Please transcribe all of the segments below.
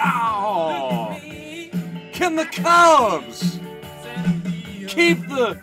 Oh! Can the Cubs keep the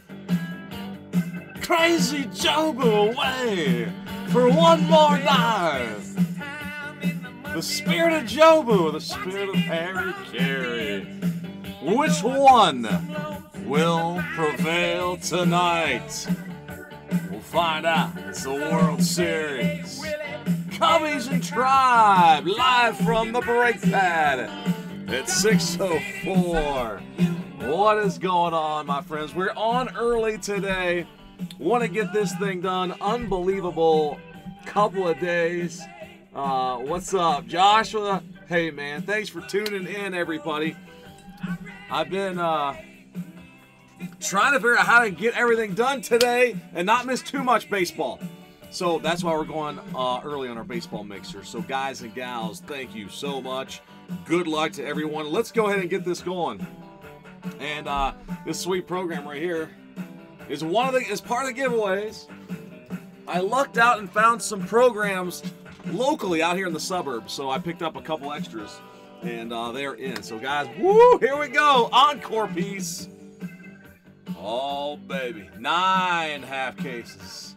crazy Jobu away for one more dive? The spirit of Jobu, the spirit of Harry Carey. Which one will prevail tonight? We'll find out. It's the World Series. Cubbies and Tribe, live from the brake pad at 6:04. What is going on, my friends? We're on early today. Want to get this thing done. Unbelievable couple of days. What's up, Joshua? Hey, man, thanks for tuning in, everybody. I've been trying to figure out how to get everything done today and not miss too much baseball. So that's why we're going early on our baseball mixer. So guys and gals, thank you so much. Good luck to everyone. Let's go ahead and get this going. And this sweet program right here is part of the giveaways. I lucked out and found some programs locally out here in the suburbs, so I picked up a couple extras, and they're in. So guys, woo, here we go. Encore piece. Oh, baby. 9 half cases.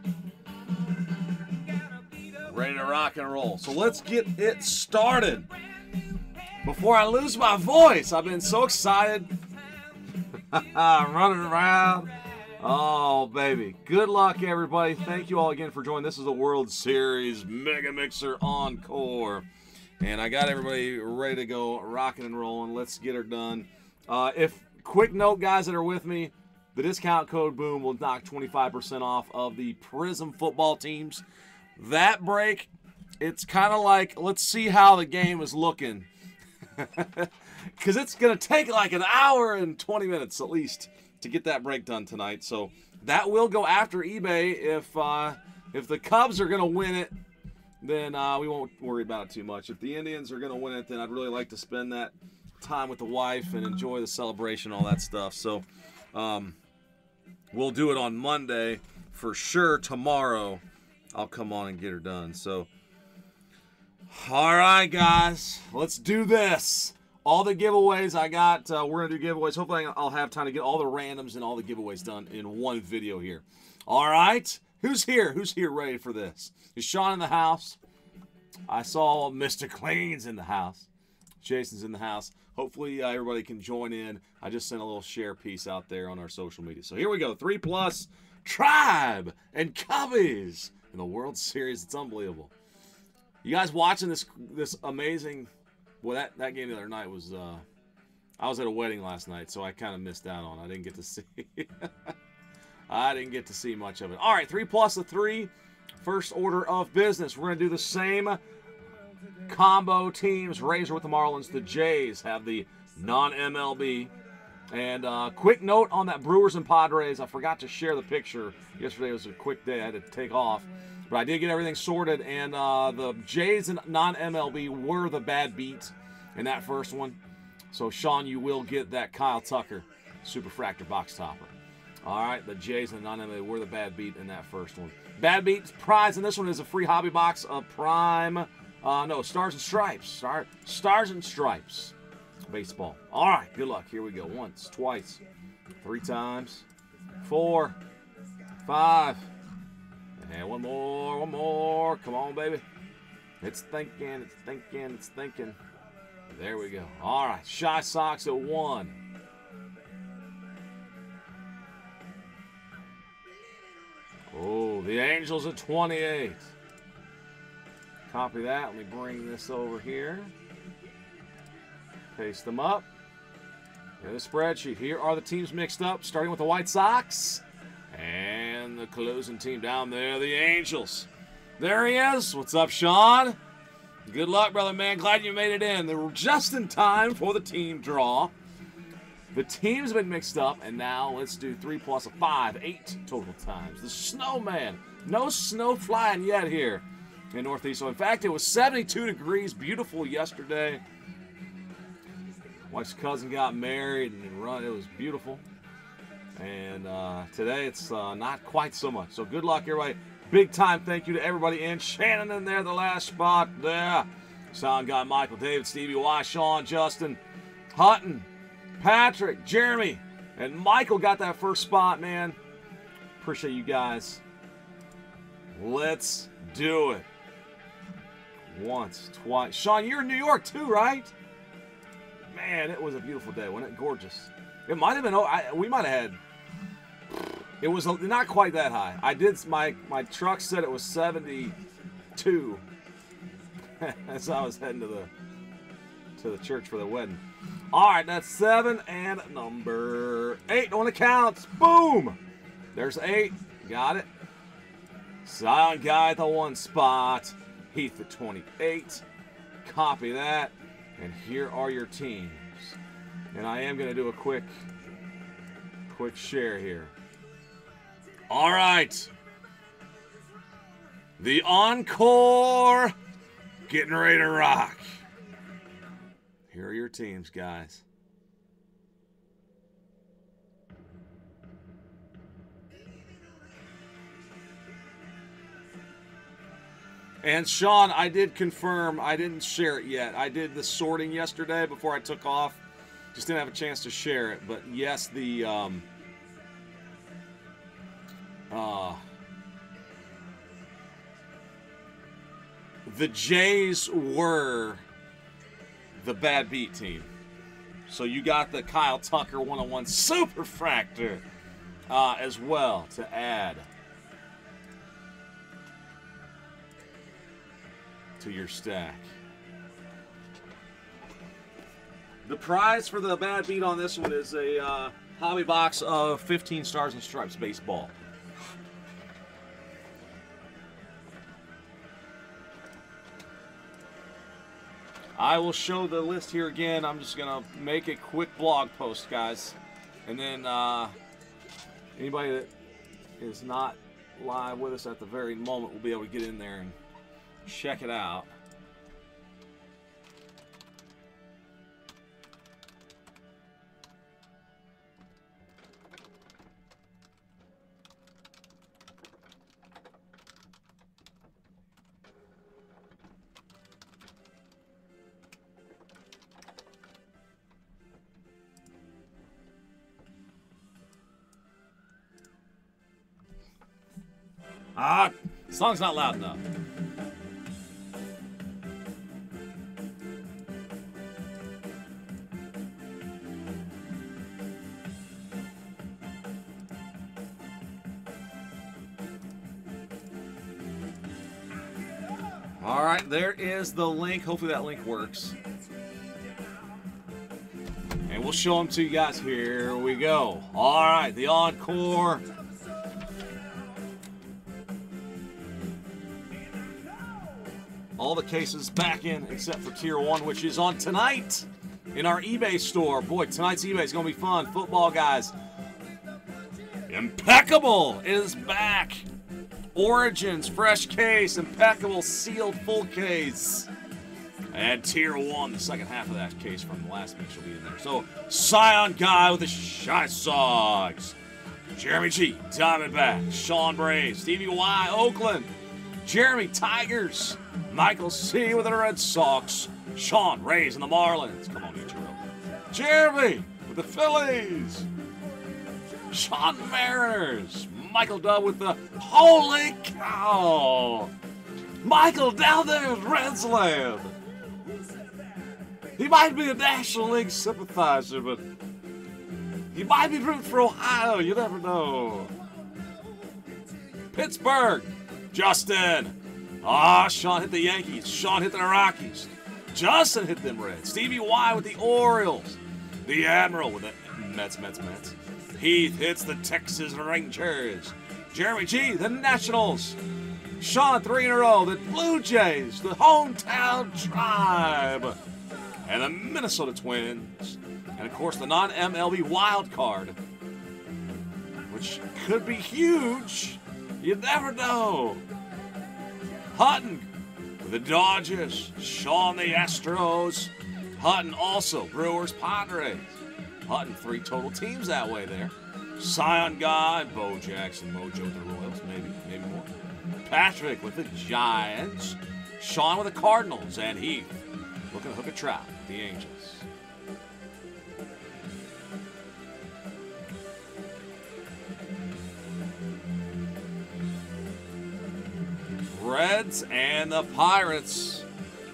Ready to rock and roll. So let's get it started. Before I lose my voice, I've been so excited. Running around. Oh, baby. Good luck, everybody. Thank you all again for joining. This is the World Series Mega Mixer Encore. And I got everybody ready to go, rocking and rolling. Let's get her done. Quick note, guys that are with me, the discount code BOOM will knock 25% off of the Prism football teams. That break, it's kind of like, let's see how the game is looking. Because it's going to take like an hour and 20 minutes at least to get that break done tonight. So that will go after eBay. If the Cubs are going to win it, then we won't worry about it too much. If the Indians are going to win it, then I'd really like to spend that time with the wife and enjoy the celebration, all that stuff. So we'll do it on Monday for sure. Tomorrow I'll come on and get her done. So all right, guys, let's do this. All the giveaways I got, we're going to do giveaways. Hopefully I'll have time to get all the randoms and all the giveaways done in one video here. All right, who's here? Who's here ready for this? Is Sean in the house? I saw Mr. Clean's in the house. Jason's in the house. Hopefully everybody can join in. I just sent a little share piece out there on our social media. So here we go, 3+ Tribe and Cubbies in the World Series. It's unbelievable. You guys watching this amazing... Well, that game the other night was, I was at a wedding last night, so I kind of missed out on it. I didn't get to see, I didn't get to see much of it. All right, 3+3, first order of business. We're going to do the same combo teams. Razor with the Marlins. The Jays have the non-MLB. And quick note on that Brewers and Padres. I forgot to share the picture. Yesterday was a quick day. I had to take off. But I did get everything sorted, and the Jays and non-MLB were the bad beat in that first one. So, Sean, you will get that Kyle Tucker Superfractor box topper. All right, the Jays and non-MLB were the bad beat in that first one. Bad beat prize in this one is a free hobby box of Prime, Stars and Stripes. Stars and Stripes baseball. All right, good luck. Here we go. Once, twice, 3 times, 4, 5. And one more. Come on, baby. It's thinking. There we go. All right, Shy Sox at 1. Oh, the Angels at 28. Copy that. Let me bring this over here. Paste them up. Here's the spreadsheet. Here are the teams mixed up, starting with the White Sox. And the closing team down there, the Angels. There he is. What's up, Sean? Good luck, brother, man. Glad you made it in. They were just in time for the team draw. The teams have been mixed up, and now let's do 3+5, 8 total times. The Snowman. No snow flying yet here in Northeast. So, in fact, it was 72 degrees, beautiful yesterday. Wife's cousin got married and it was beautiful. And today it's not quite so much. So good luck, everybody. Big time thank you to everybody in. Shannon in there, the last spot there. Sound guy Michael, David, Stevie Y, Sean, Justin, Hutton, Patrick, Jeremy, and Michael got that first spot, man. Appreciate you guys. Let's do it. Once, twice. Sean, you're in New York too, right? Man, it was a beautiful day. Wasn't it gorgeous? It might have been, we might have had, it was not quite that high. I did, my truck said it was 72 as I was heading to the church for the wedding. All right, that's 7 and number 8 on the counts. Boom! There's 8. Got it. Silent Guy at the 1 spot. Heath at 28. Copy that. And here are your teams. And I am going to do a quick share here. All right. The Encore getting ready to rock. Here are your teams, guys. And Sean, I did confirm, I didn't share it yet. I did the sorting yesterday before I took off. Just didn't have a chance to share it. But yes, the Jays were the Bad Beat team. So you got the Kyle Tucker 101 Superfractor as well to add to your stack. The prize for the Bad Beat on this one is a hobby box of 15 Stars and Stripes baseball. I will show the list here again. I'm just going to make a quick blog post, guys. And then anybody that is not live with us at the very moment will be able to get in there and check it out. The song's not loud enough. All right, there is the link. Hopefully that link works. And we'll show them to you guys. Here we go. All right, the Encore. All the cases back in except for Tier 1, which is on tonight in our eBay store. Boy, tonight's eBay is going to be fun. Football, guys. Impeccable is back. Origins, fresh case, impeccable, sealed, full case. And Tier 1, the second half of that case from the last mix will be in there. So, Scion Guy with the Shy Sox. Jeremy G, Diamondback. Sean Braves. Stevie Y, Oakland. Jeremy, Tigers. Michael C with the Red Sox. Sean, Rays and the Marlins. Come on, Ichiro. Jeremy with the Phillies. Sean, Mariners. Michael Dub with the Holy Cow. Michael down there with Reds Land. He might be a National League sympathizer, but he might be rooting for Ohio. You never know. Pittsburgh. Justin. Sean hit the Yankees. Sean hit the Rockies. Justin hit them Reds. Stevie Y with the Orioles. The Admiral with the Mets. Heath hits the Texas Rangers. Jeremy G, the Nationals. Sean, 3 in a row. The Blue Jays, the Hometown Tribe. And the Minnesota Twins. And, of course, the non-MLB wild card, which could be huge. You never know. Hutton with the Dodgers. Sean, the Astros. Hutton also, Brewers, Padres. Hutton, 3 total teams that way there. Scion Guy, Bo Jackson, Mojo with the Royals, maybe more. Patrick with the Giants. Sean with the Cardinals. And Heath Looking to hook a trout. The Angels. Reds and the Pirates.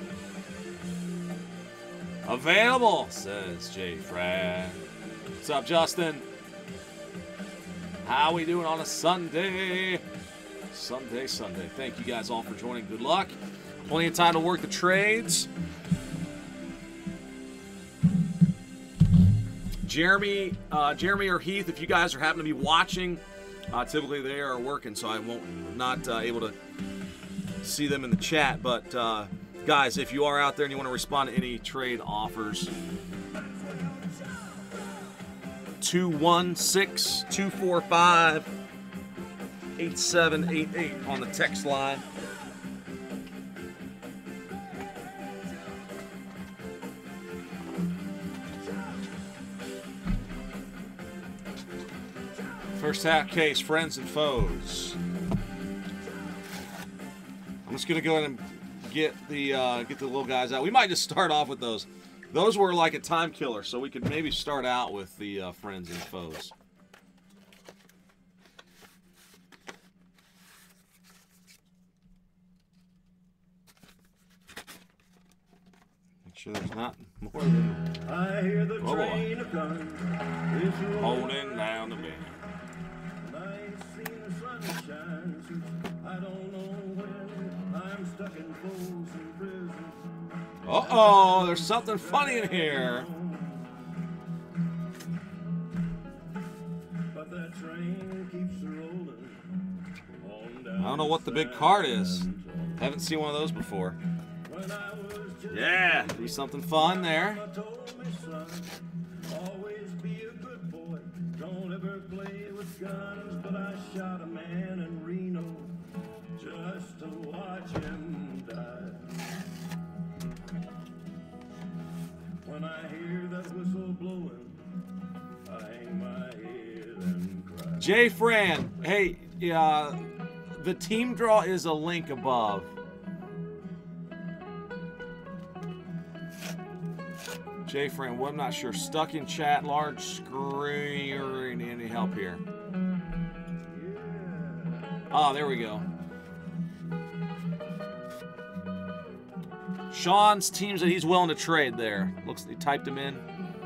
Available, says Jay Frad. What's up, Justin? How we doing on a Sunday? Sunday. Thank you guys all for joining. Good luck. Plenty of time to work the trades. Jeremy or Heath, if you guys are happen to be watching, typically they are working, so I won't not able to see them in the chat. But guys, if you are out there and you want to respond to any trade offers, 216-245-8788 on the text line. First half case, friends and foes. I'm just gonna go ahead and get the little guys out. We might just start off with those. Those were like a time killer, so we could maybe start out with the friends and foes. Make sure there's not more than. I hear the train coming. Holding down the bend. I ain't seen the sunshine since I don't know when. I'm stuck in Folsom Prison. Uh-oh, there's something funny in here. But that train keeps rolling on down. I don't know what the big card is. Haven't seen one of those before. When I was just Yeah, do something fun there. I told me, son, always be a good boy. Don't ever play with guns. But I shot a man in Reno just to watch him die. When I hear that whistle blowing, I hang my head and cry. Jay Fran, hey, the team draw is a link above. Jay Fran, well, I'm not sure. Stuck in chat, large screen. Any help here? Oh, there we go. Sean's teams that he's willing to trade there. Looks like he typed them in.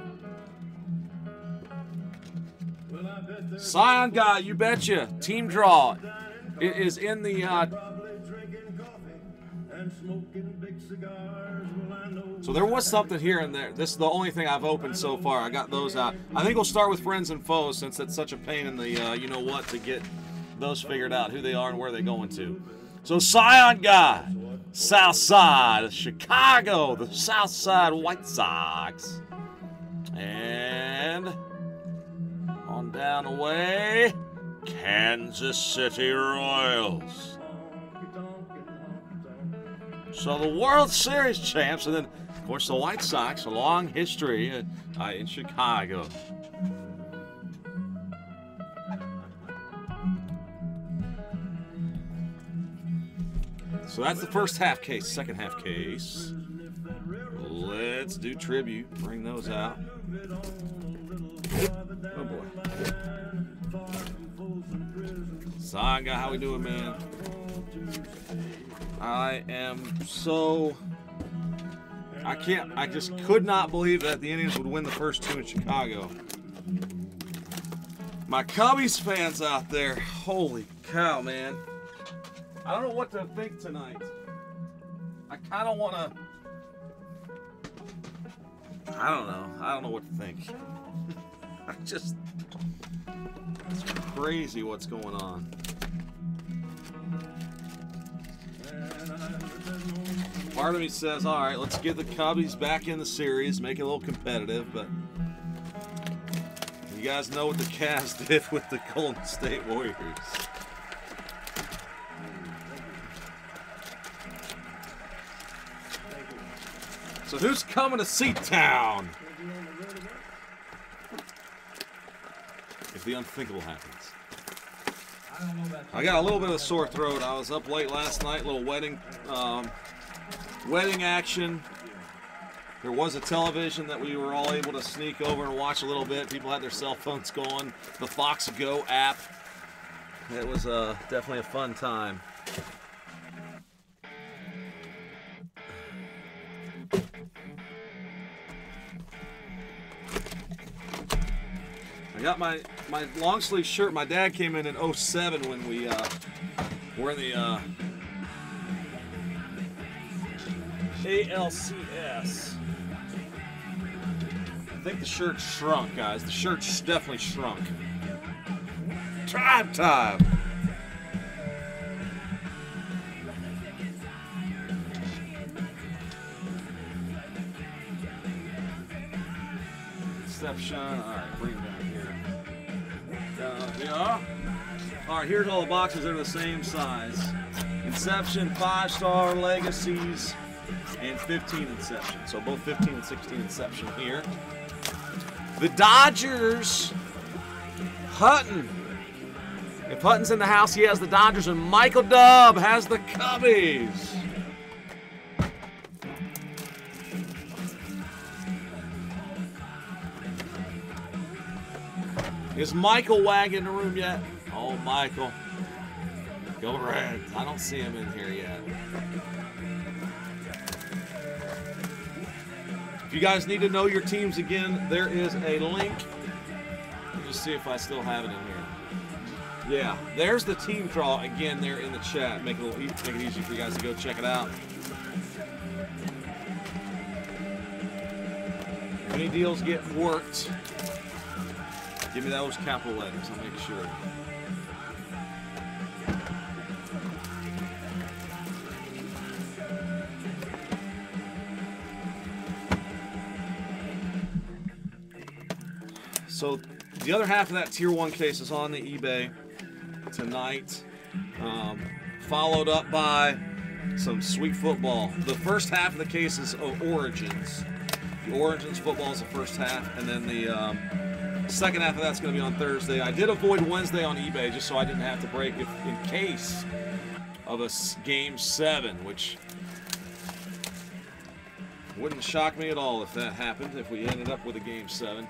Scion guy, you betcha. Team draw. It is in the so there was something here and there. This is the only thing I've opened so far. I got those out. I think we'll start with friends and foes since it's such a pain in the you know what to get those figured out, who they are and where they're going to. So Scion guy, South Side of Chicago, the South Side White Sox. And on down the way, Kansas City Royals. So the World Series champs, and then, of course, the White Sox, a long history in Chicago. So that's the first half case. Second half case. Let's do tribute. Bring those out. Oh boy. Saga, how we doing, man? I am so... I just could not believe that the Indians would win the first two in Chicago. My Cubbies fans out there, holy cow, man. I don't know what to think tonight. I kind of want to... I don't know what to think. It's crazy what's going on. Part of me says, all right, let's get the Cubbies back in the series, make it a little competitive, but you guys know what the Cavs did with the Golden State Warriors. So who's coming to Seatown? If the unthinkable happens. I got a little bit of a sore throat. I was up late last night, little wedding action. There was a television that we were all able to sneak over and watch a little bit. People had their cell phones going. The Fox Go app. It was definitely a fun time. I got my long sleeve shirt. My dad came in 07 when we were in the ALCS. I think the shirt shrunk, guys. The shirt's definitely shrunk. Tribe time! Inception. Alright, bring it down here. Yeah. Alright, here's all the boxes. They're the same size. Inception, 5-star, Legacies, and 15 Inception. So both 15 and 16 Inception here. The Dodgers. Hutton. If Hutton's in the house, he has the Dodgers, and Michael Dubb has the Cubbies. Is Michael Wag in the room yet? Oh, Michael. Go Reds. I don't see him in here yet. If you guys need to know your teams again, there is a link. Let me just see if I still have it in here. Yeah, there's the team draw again there in the chat. Make it easy for you guys to go check it out. If any deals get worked, give me those capital letters. I'll make sure. So the other half of that Tier 1 case is on the eBay tonight, followed up by some sweet football. The first half of the case is Origins. The Origins football is the first half, and then the second half of that's going to be on Thursday. I did avoid Wednesday on eBay just so I didn't have to break in case of a Game 7, which wouldn't shock me at all if that happened, if we ended up with a Game 7.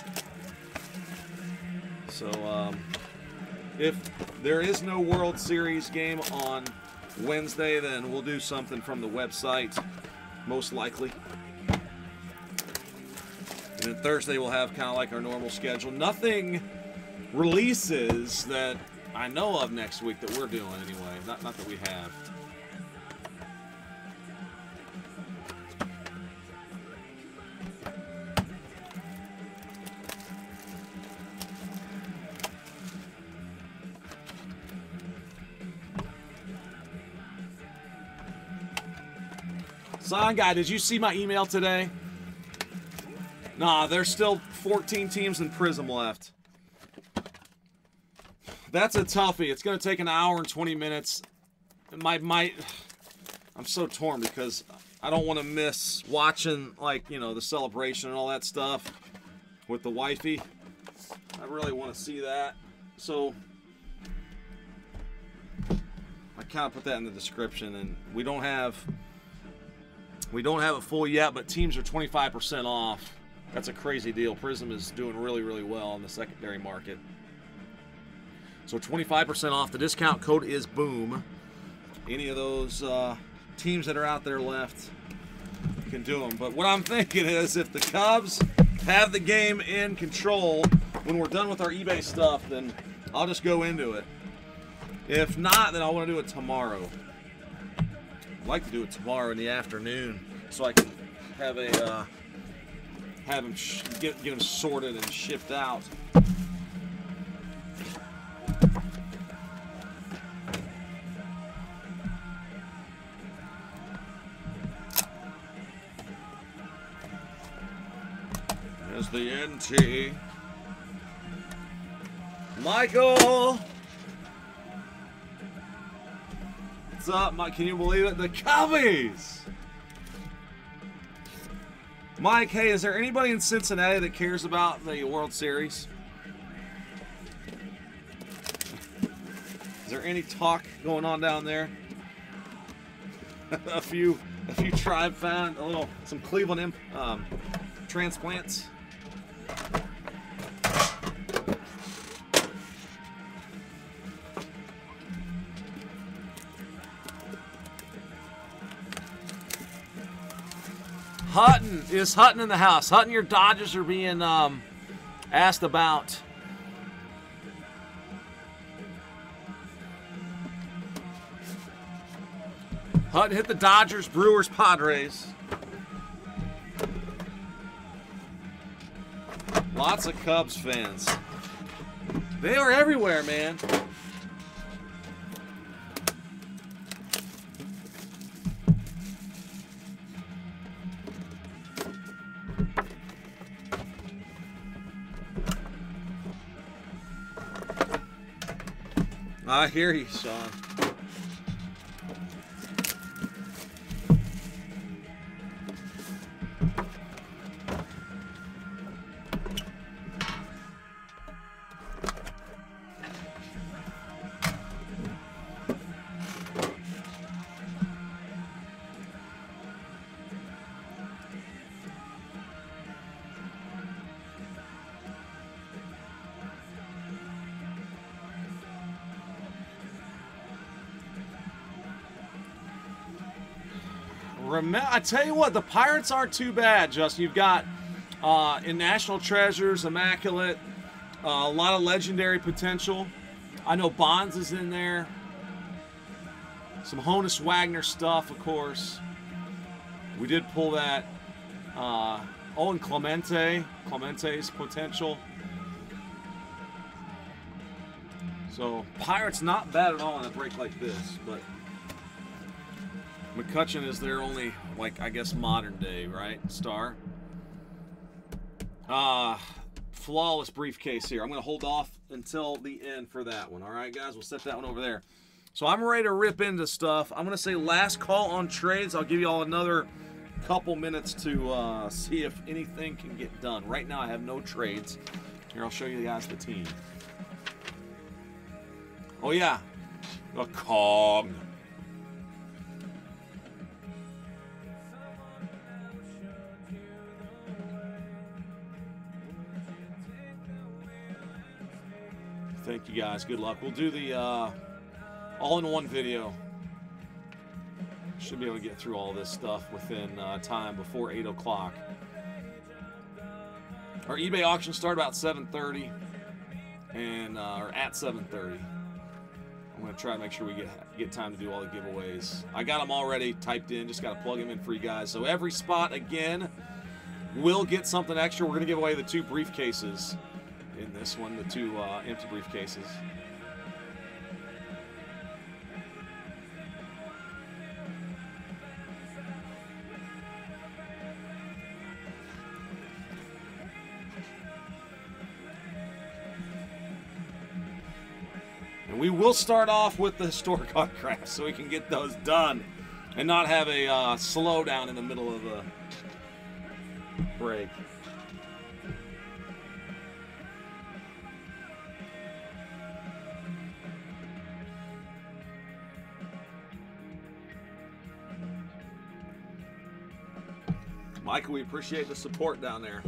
So, if there is no World Series game on Wednesday, then we'll do something from the website, most likely. And then Thursday we'll have kind of like our normal schedule. Nothing releases that I know of next week that we're doing anyway. Not that we have. Sign guy, did you see my email today? Nah, there's still 14 teams in Prism left. That's a toughie. It's going to take an hour and 20 minutes. I'm so torn because I don't want to miss watching, like, you know, the celebration and all that stuff with the wifey. I really want to see that. So I kind of put that in the description, and we don't have it full yet, but teams are 25% off. That's a crazy deal. Prism is doing really, really well in the secondary market. So 25% off. The discount code is BOOM. Any of those teams that are out there left, you can do them. But what I'm thinking is if the Cubs have the game in control when we're done with our eBay stuff, then I'll just go into it. If not, then I want to do it tomorrow. I'd like to do it tomorrow in the afternoon so I can have a have them get them sorted and shipped out. There's the NT. Michael! What's up, Mike? Can you believe it? The Cubbies! Mike, hey, is there anybody in Cincinnati that cares about the World Series? Is there any talk going on down there? A few If you try and find some Cleveland transplants. Hutton, is Hutton in the house? Hutton, your Dodgers are being asked about. Hutton hit the Dodgers, Brewers, Padres. Lots of Cubs fans. They are everywhere, man. I hear you, Sean. I tell you what, the Pirates aren't too bad, Justin. You've got in National Treasures, Immaculate, a lot of legendary potential. I know Bonds is in there. Some Honus Wagner stuff, of course. We did pull that. And Clemente's potential. So Pirates not bad at all in a break like this, but McCutchen is their only, like, I guess, modern day, right, star. Flawless briefcase here. I'm going to hold off until the end for that one. All right, guys, we'll set that one over there. So I'm ready to rip into stuff. I'm going to say last call on trades. I'll give you all another couple minutes to see if anything can get done. Right now I have no trades. Here, I'll show you guys the team. Oh, yeah. A Cog. Thank you, guys. Good luck. We'll do the all-in-one video. Should be able to get through all this stuff within time before 8 o'clock. Our eBay auction started about 7:30, and or at 7:30. I'm going to try to make sure we get time to do all the giveaways. I got them already typed in. Just got to plug them in for you guys. So every spot, again, will get something extra. We're going to give away the 2 briefcases in this one, the 2 empty briefcases. And we will start off with the historic autographs so we can get those done and not have a slowdown in the middle of the break. Michael, we appreciate the support down there.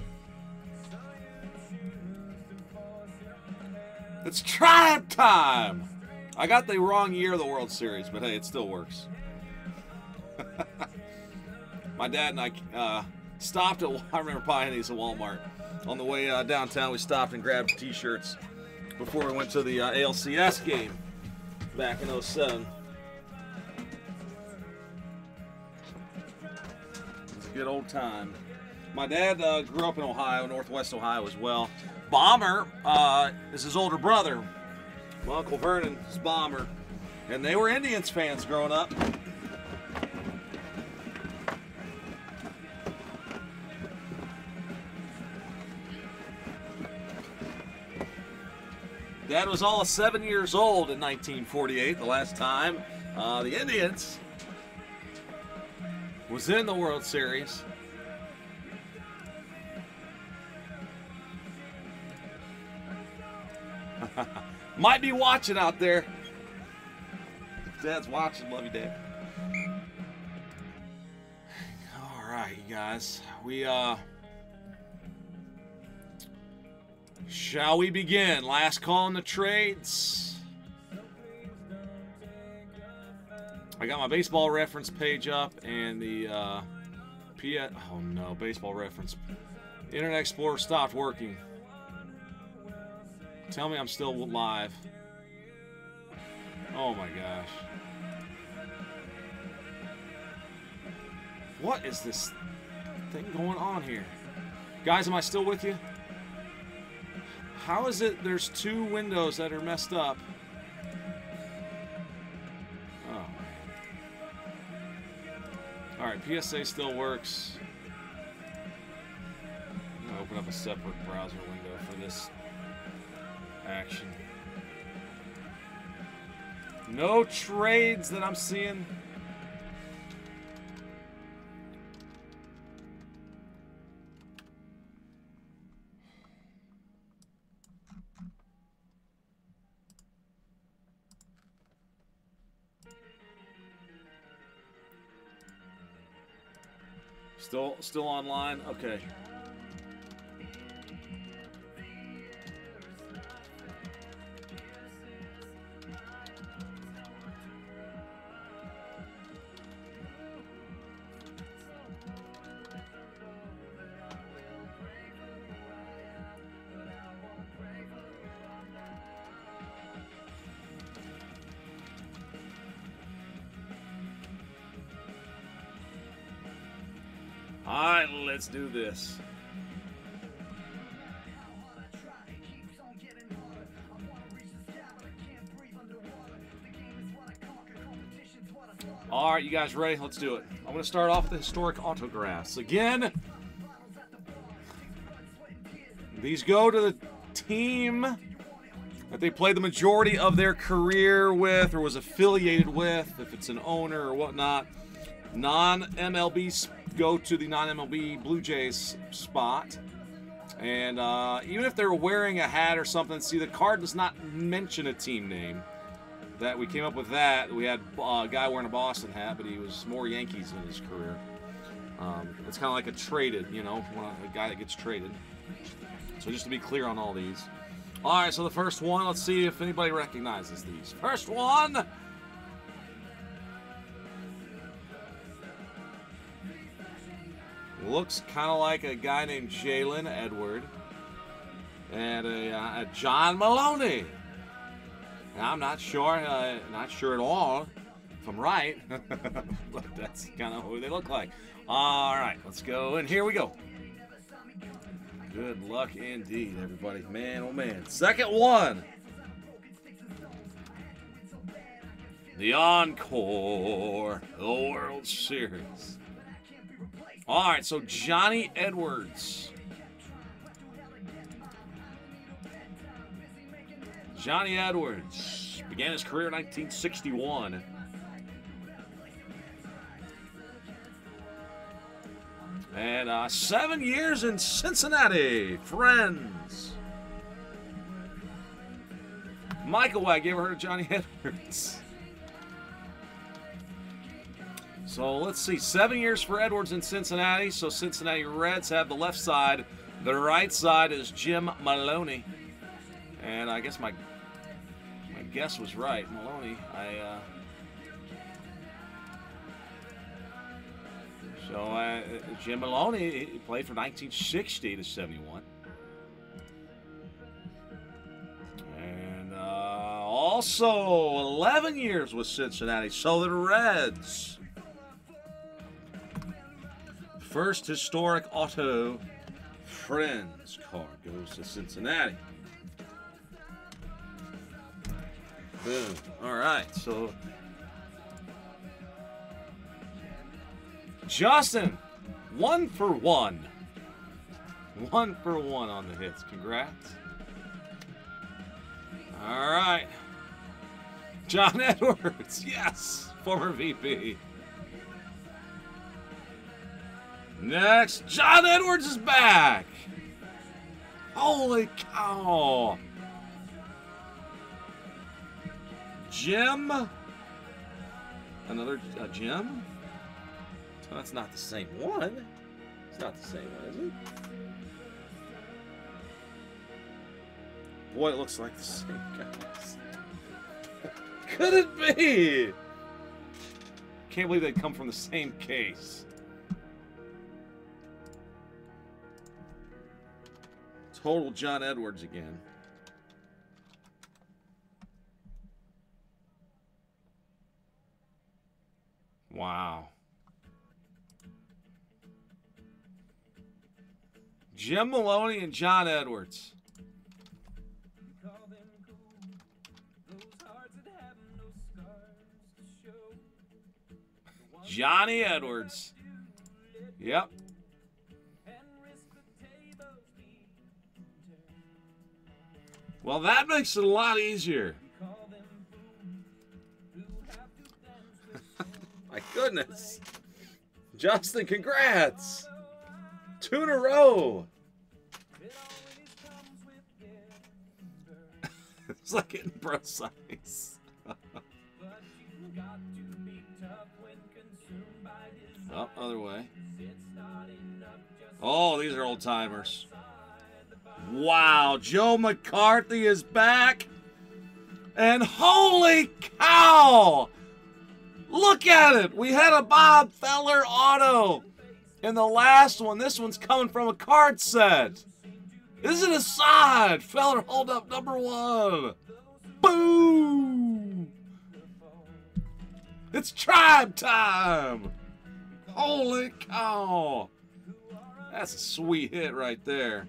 It's tribe time! I got the wrong year of the World Series, but hey, it still works. My dad and I stopped at, I remember buying these at Walmart. On the way downtown, we stopped and grabbed t-shirts before we went to the ALCS game back in 07. Good old time. My dad grew up in Ohio, Northwest Ohio as well. Bomber is his older brother. My Uncle Vernon is Bomber. And they were Indians fans growing up. Dad was all of 7 years old in 1948, the last time the Indians was in the World Series. Might be watching out there. Dad's watching. Love you, Dad. guys. Shall we begin? Last call in the trades. I got my baseball reference page up and the oh no, baseball reference. Internet Explorer stopped working. Tell me I'm still live. Oh my gosh. What is this thing going on here? Guys, am I still with you? How is it there's two windows that are messed up? Oh, man. Alright, PSA still works. I'm going to open up a separate browser window for this action. No trades that I'm seeing. Still online? Okay. Alright, let's do this. Alright, you guys ready? Let's do it. I'm going to start off with the historic autographs. Again, these go to the team that they played the majority of their career with or was affiliated with, if it's an owner or whatnot. Non-MLB go to the non-MLB Blue Jays spot. And even if they're wearing a hat or something, see, the card does not mention a team name. That we came up with that. We had a guy wearing a Boston hat, but he was more Yankees in his career. It's kind of like a traded, you know, a guy that gets traded. So just to be clear on all these. All right, so the first one, let's see if anybody recognizes these. First one. Looks kind of like a guy named Jalen Edward and a John Maloney. Now, I'm not sure at all if I'm right, but that's kind of who they look like. All right, let's go, and here we go. Good luck indeed, everybody. Man, oh man. Second one. The Encore, the World Series. All right, so Johnny Edwards. Johnny Edwards began his career in 1961. And 7 years in Cincinnati. Friends. Michael Wag, you ever heard of Johnny Edwards? So let's see, 7 years for Edwards in Cincinnati. So Cincinnati Reds have the left side. The right side is Jim Maloney. And I guess my guess was right. Maloney, Jim Maloney, he played from 1960 to 71. And also 11 years with Cincinnati. So the Reds. First historic auto Friends card goes to Cincinnati. Boom. All right, so Justin, 1 for 1. 1 for 1 on the hits. Congrats. All right. John Edwards, yes, former VP. Next, John Edwards is back. Holy cow. Jim. Another Jim? So that's not the same one. not the same one, is it? Boy, it looks like the same guys. Could it be? Can't believe they come from the same case. Total John Edwards again. Wow. Jim Maloney and John Edwards. Johnny Edwards. Yep. Well, that makes it a lot easier. My goodness. Justin, congrats. 2 in a row. It's like getting bro size. Oh, other way. Oh, these are old timers. Wow, Joe McCarthy is back. And holy cow! Look at it. We had a Bob Feller auto in the last one. This one's coming from a card set. Isn't it side? Feller hold up #1. Boom! It's tribe time. Holy cow. That's a sweet hit right there.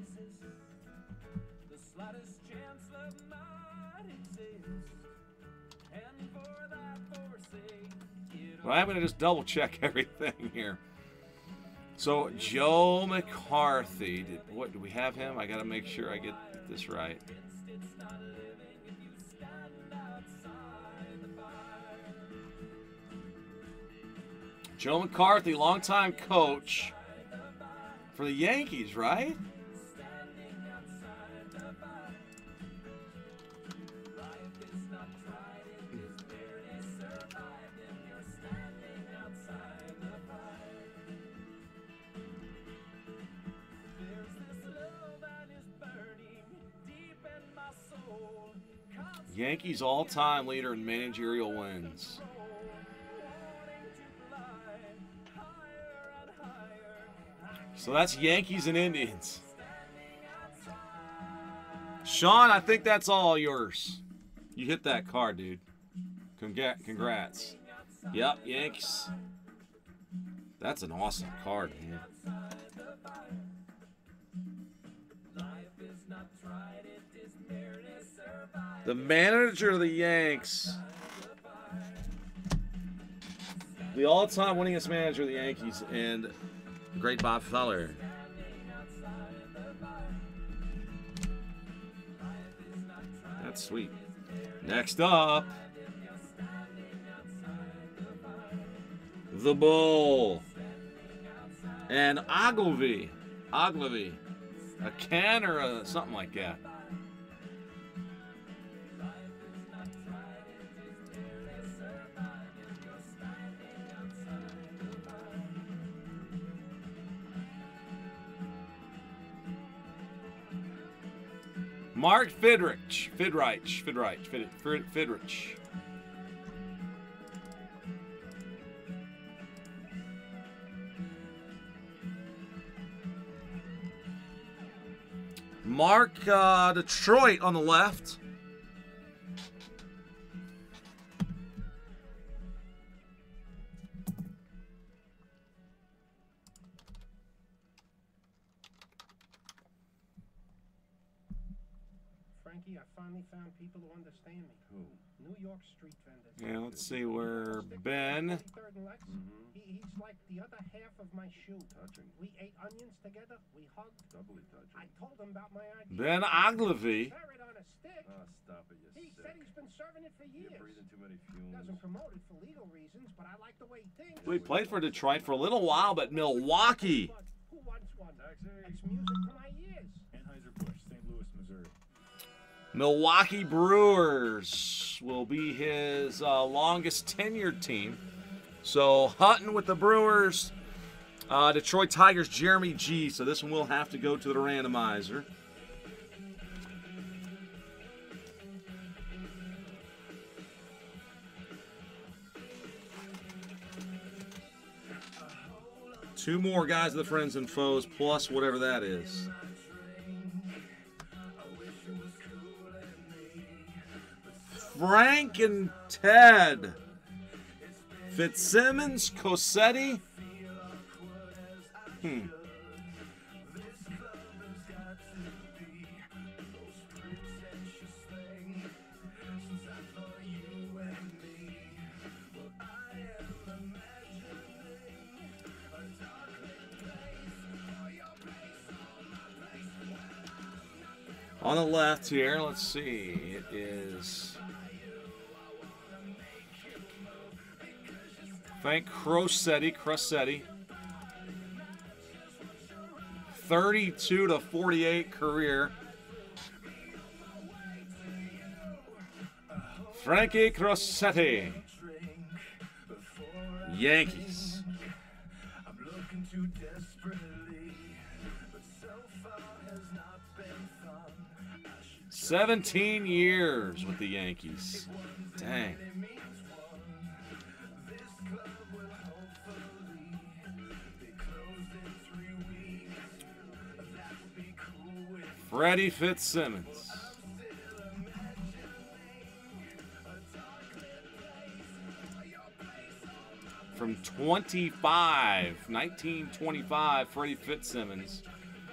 Well, I'm going to just double check everything here. So, Joe McCarthy. Do we have him? I got to make sure I get this right. Joe McCarthy, longtime coach for the Yankees, right? Yankees all-time leader in managerial wins. So that's Yankees and Indians. Sean, I think that's all yours. You hit that card, dude. Congrats. Yep, Yankees. That's an awesome card, man. The manager of the Yanks. The all-time winningest manager of the Yankees, and the great Bob Feller. That's sweet. Next up, the Bull. And Ogilvy. A can or a something like that. Mark Fidrich. Mark Detroit on the left. Frankie, I finally found people who understand me. Who? New York street vendors. Yeah, let's see where Ben. He's like the other half of my shoe. Touching. We ate onions together. We hugged. Doubly touching. I told him about my idea. Ben Ogilvy. Carrot on a stick. Oh, stop it, you He sick. said he's been serving it for years. You're breathing too many fumes. Doesn't promote it for legal reasons, but I like the way he thinks. We played for Detroit for a little while, but Milwaukee. But who wants one? Taxi. It's music to my ears. Anheuser-Busch, St. Louis, Missouri. Milwaukee Brewers will be his longest tenured team. So Hutton with the Brewers. Detroit Tigers, Jeremy G. So this one will have to go to the randomizer. Two more guys of the friends and foes, plus whatever that is. Frank and Ted. Fitzsimmons, Cosetti. On the left here, let's see, it is Frank Crosetti. 32-48 career. Frankie Crosetti. Yankees. 17 years with the Yankees. Dang. Freddie Fitzsimmons. From 1925, Freddie Fitzsimmons.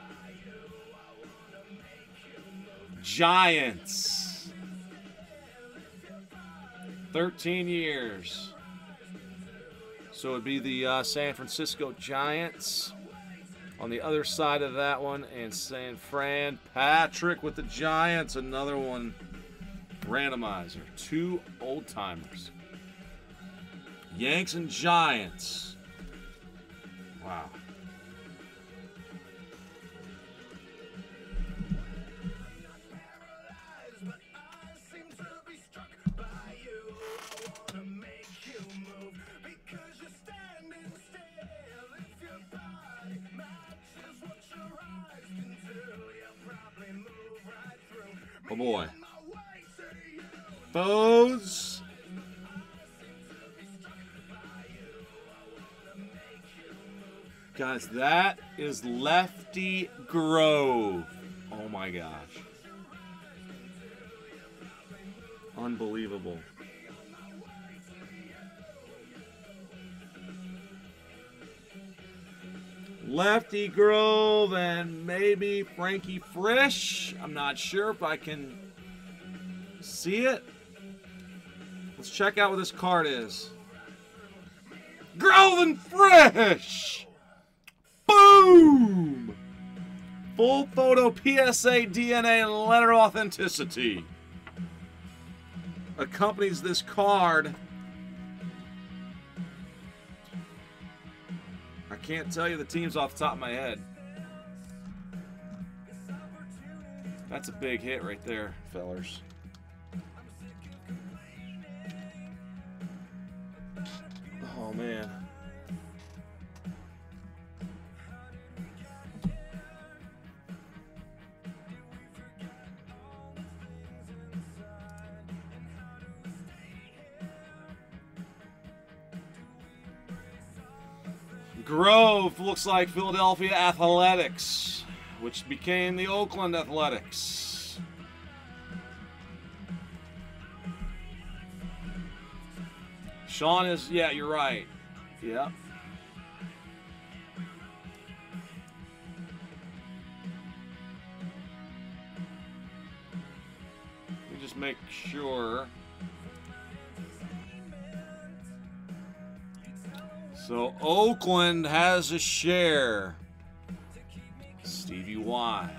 Giants. 13 years. So it would be the San Francisco Giants on the other side of that one, and San Fran Patrick with the Giants, another one. Randomizer. Two old timers. Yanks and Giants. Wow. Oh boy. Foes. Guys, that is Lefty Grove. Oh my gosh. Unbelievable. Lefty Grove and maybe Frankie Frisch. I'm not sure if I can see it. Let's check out what this card is. Grove and Frisch! Boom! Full photo PSA DNA and letter authenticity. Accompanies this card. I can't tell you the teams off the top of my head. That's a big hit right there, fellers. Oh, man. Grove looks like Philadelphia Athletics, which became the Oakland Athletics. Sean is, yeah, you're right. Yeah. Let me just make sure. So Oakland has a share. Stevie Y.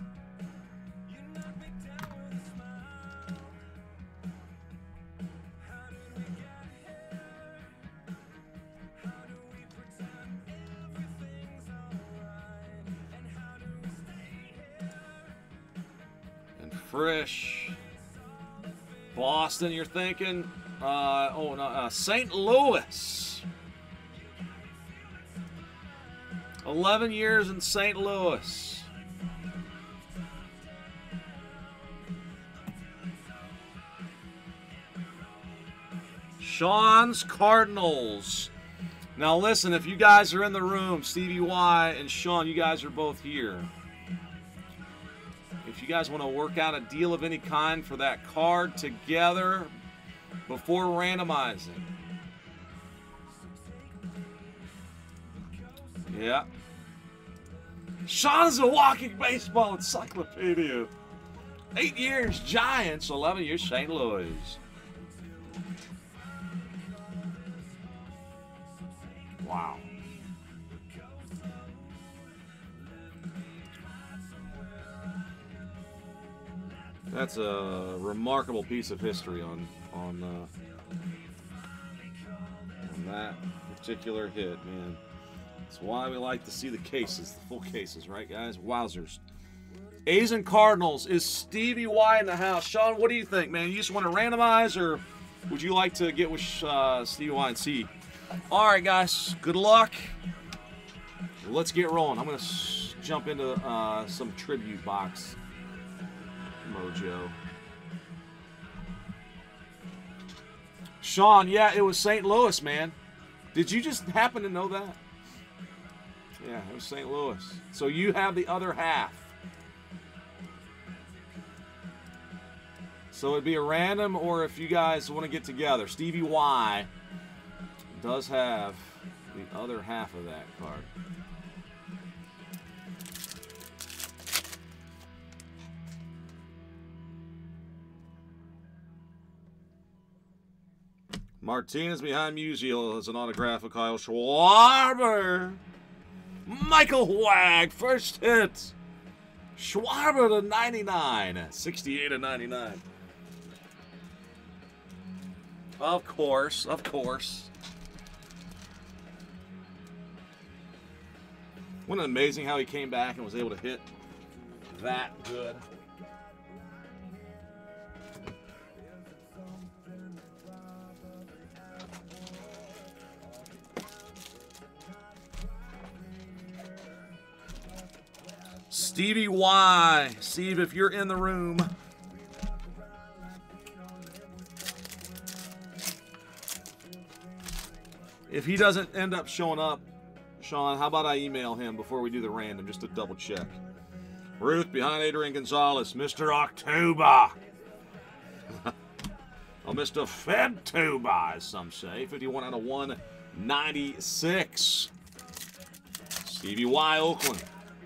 And Frisch. Boston, you're thinking? St. Louis. 11 years in St. Louis. Sean's Cardinals. Now listen, if you guys are in the room, Stevie Y and Sean, you guys are both here. If you guys want to work out a deal of any kind for that card together before randomizing. Yeah. Sean's a walking baseball encyclopedia. 8 years Giants, 11 years St. Louis. Wow. That's a remarkable piece of history on that particular hit, man. That's why we like to see the cases, the full cases, right, guys? Wowzers. A's and Cardinals. Is Stevie Y in the house? Sean, what do you think, man? You just want to randomize, or would you like to get with Stevie Y and see? All right, guys. Good luck. Let's get rolling. I'm going to jump into some tribute box mojo. Sean, yeah, it was St. Louis, man. Did you just happen to know that? Yeah, it was St. Louis. So you have the other half. So it'd be a random, or if you guys want to get together. Stevie Y does have the other half of that card. Martinez behind Musial has an autograph of Kyle Schwarber. Michael Wag, first hit. Schwarber to 99. 68 to 99. Of course, of course. Wasn't it amazing how he came back and was able to hit that good? Stevie Y. Steve, if you're in the room. If he doesn't end up showing up, Sean, how about I email him before we do the random, just to double check. Ruth behind Adrian Gonzalez. Mr. October. Oh, Mr. Febtober, as some say. 51 out of 196. Stevie Y, Oakland.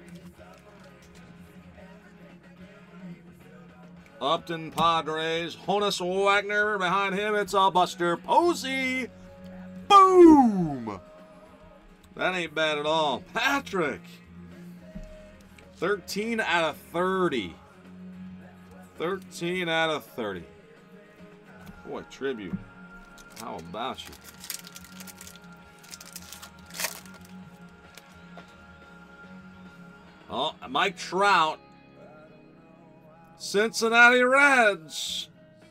Upton Padres. Honus Wagner behind him. It's a Buster Posey. Boom! That ain't bad at all. Patrick. 13 out of 30. 13 out of 30. Boy, tribute. How about you? Oh, Mike Trout. Cincinnati Reds.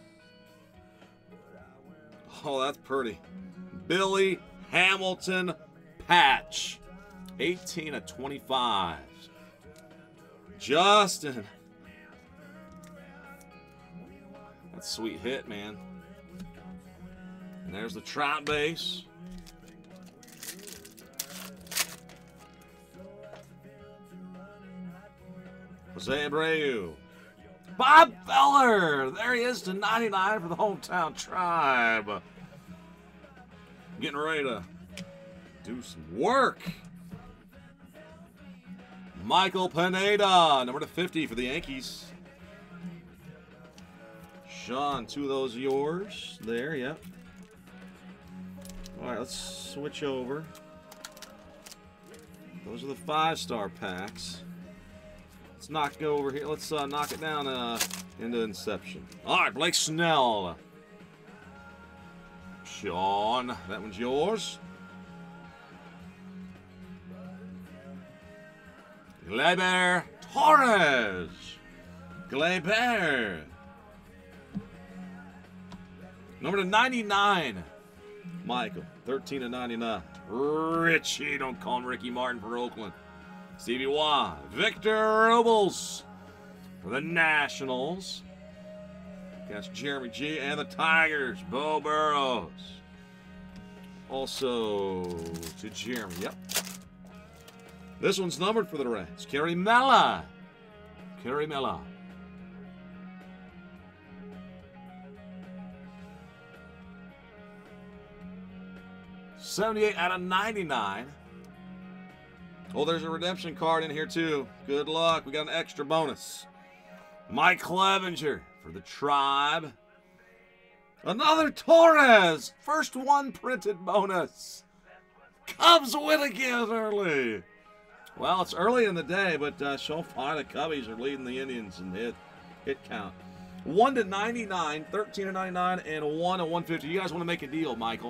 Oh, that's pretty. Billy Hamilton patch. 18 of 25. Justin. That's a sweet hit, man. And there's the Trout base. Jose Abreu. Bob Feller. There he is to 99 for the hometown Tribe. Getting ready to do some work. Michael Pineda, number to 50 for the Yankees. Sean, 2 of those yours. There, yep. All right, let's switch over. Those are the 5-star packs. Let's go over here. Let's knock it down into Inception. All right, Blake Snell. Sean, that one's yours. Gleyber Torres. Gleyber. Number to 99. Michael, 13 to 99. Richie, don't call him Ricky Martin for Oakland. Stevie Y. Victor Robles for the Nationals. Against Jeremy G. And the Tigers. Bo Burrows. Also to Jeremy. Yep. This one's numbered for the Reds. Kerry Mella. Kerry Mella. $78 out of 99. Oh, there's a redemption card in here too. Good luck. We got an extra bonus. Mike Clevenger for the Tribe. Another Torres. First one printed bonus. Cubs win again early. Well, it's early in the day, but so far the Cubbies are leading the Indians in hit count. 1 to 99, 13 to 99, and 1 to 150. You guys want to make a deal, Michael?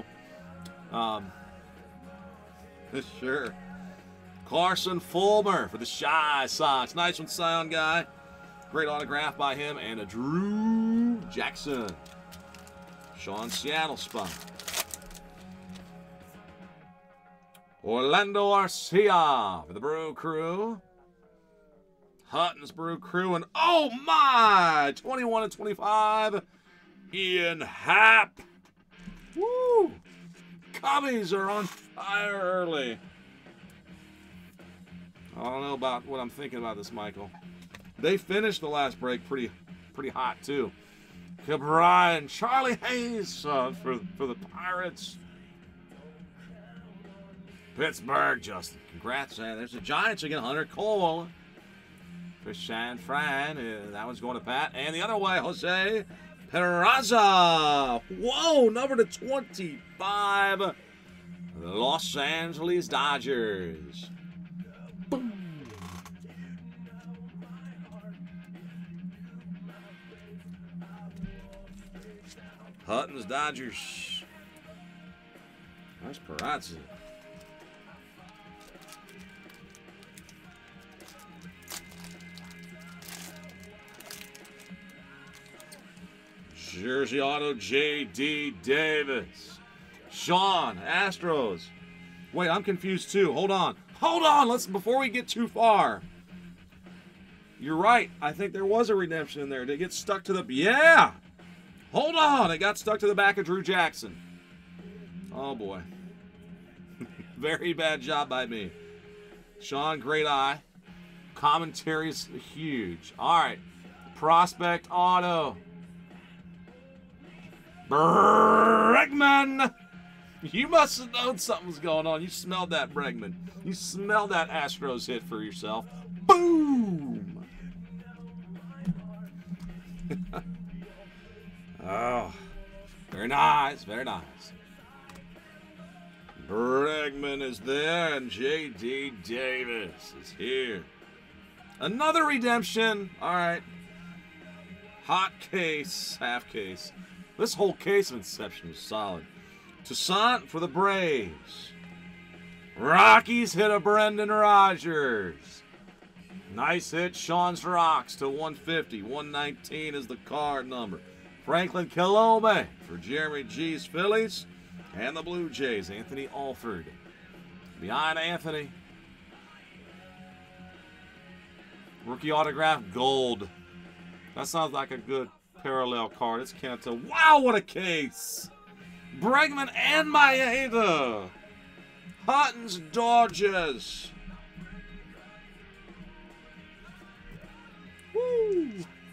Sure. Carson Fulmer for the Shy Sox. Nice one, Scion guy. Great autograph by him. And a Drew Jackson. Sean Seattle spot. Orlando Arcia for the Brew Crew. Hutton's Brew Crew. And oh my! 21 and 25. Ian Happ. Woo! Cubbies are on fire early. I don't know about what I'm thinking about this, Michael. They finished the last break pretty hot, too. Brian, Charlie Hayes for the Pirates. Pittsburgh, Justin. Congrats. There's the Giants again. Hunter Cole. For San Fran. That one's going to Pat. And the other way, Jose Peraza. Whoa, number to 25. The Los Angeles Dodgers. Boom. Hutton's Dodgers. Nice Peraza. Jersey Auto, J.D. Davis. Sean, Astros. Wait, I'm confused too. Hold on. Let's, before we get too far. You're right. I think there was a redemption in there. Did it get stuck to the... Yeah! Hold on. It got stuck to the back of Drew Jackson. Oh, boy. Very bad job by me. Sean, great eye. Commentary's huge. All right. Prospect Auto. Bregman. You must have known something was going on. You smelled that, Bregman. You smelled that Astros hit for yourself. Boom! Oh, very nice, very nice. Bregman is there, and J.D. Davis is here. Another redemption. All right. Hot case, half case. This whole case of Inception is solid. Toussaint for the Braves. Rockies hit a Brendan Rodgers. Nice hit, Sean's Rocks to 150. 119 is the card number. Franklin Kilome for Jeremy G's Phillies. And the Blue Jays, Anthony Alford. Behind Anthony. Rookie autograph, gold. That sounds like a good parallel card. It's Kanto. Wow, what a case! Bregman and Maeda. Hutton's Dodgers. Woo!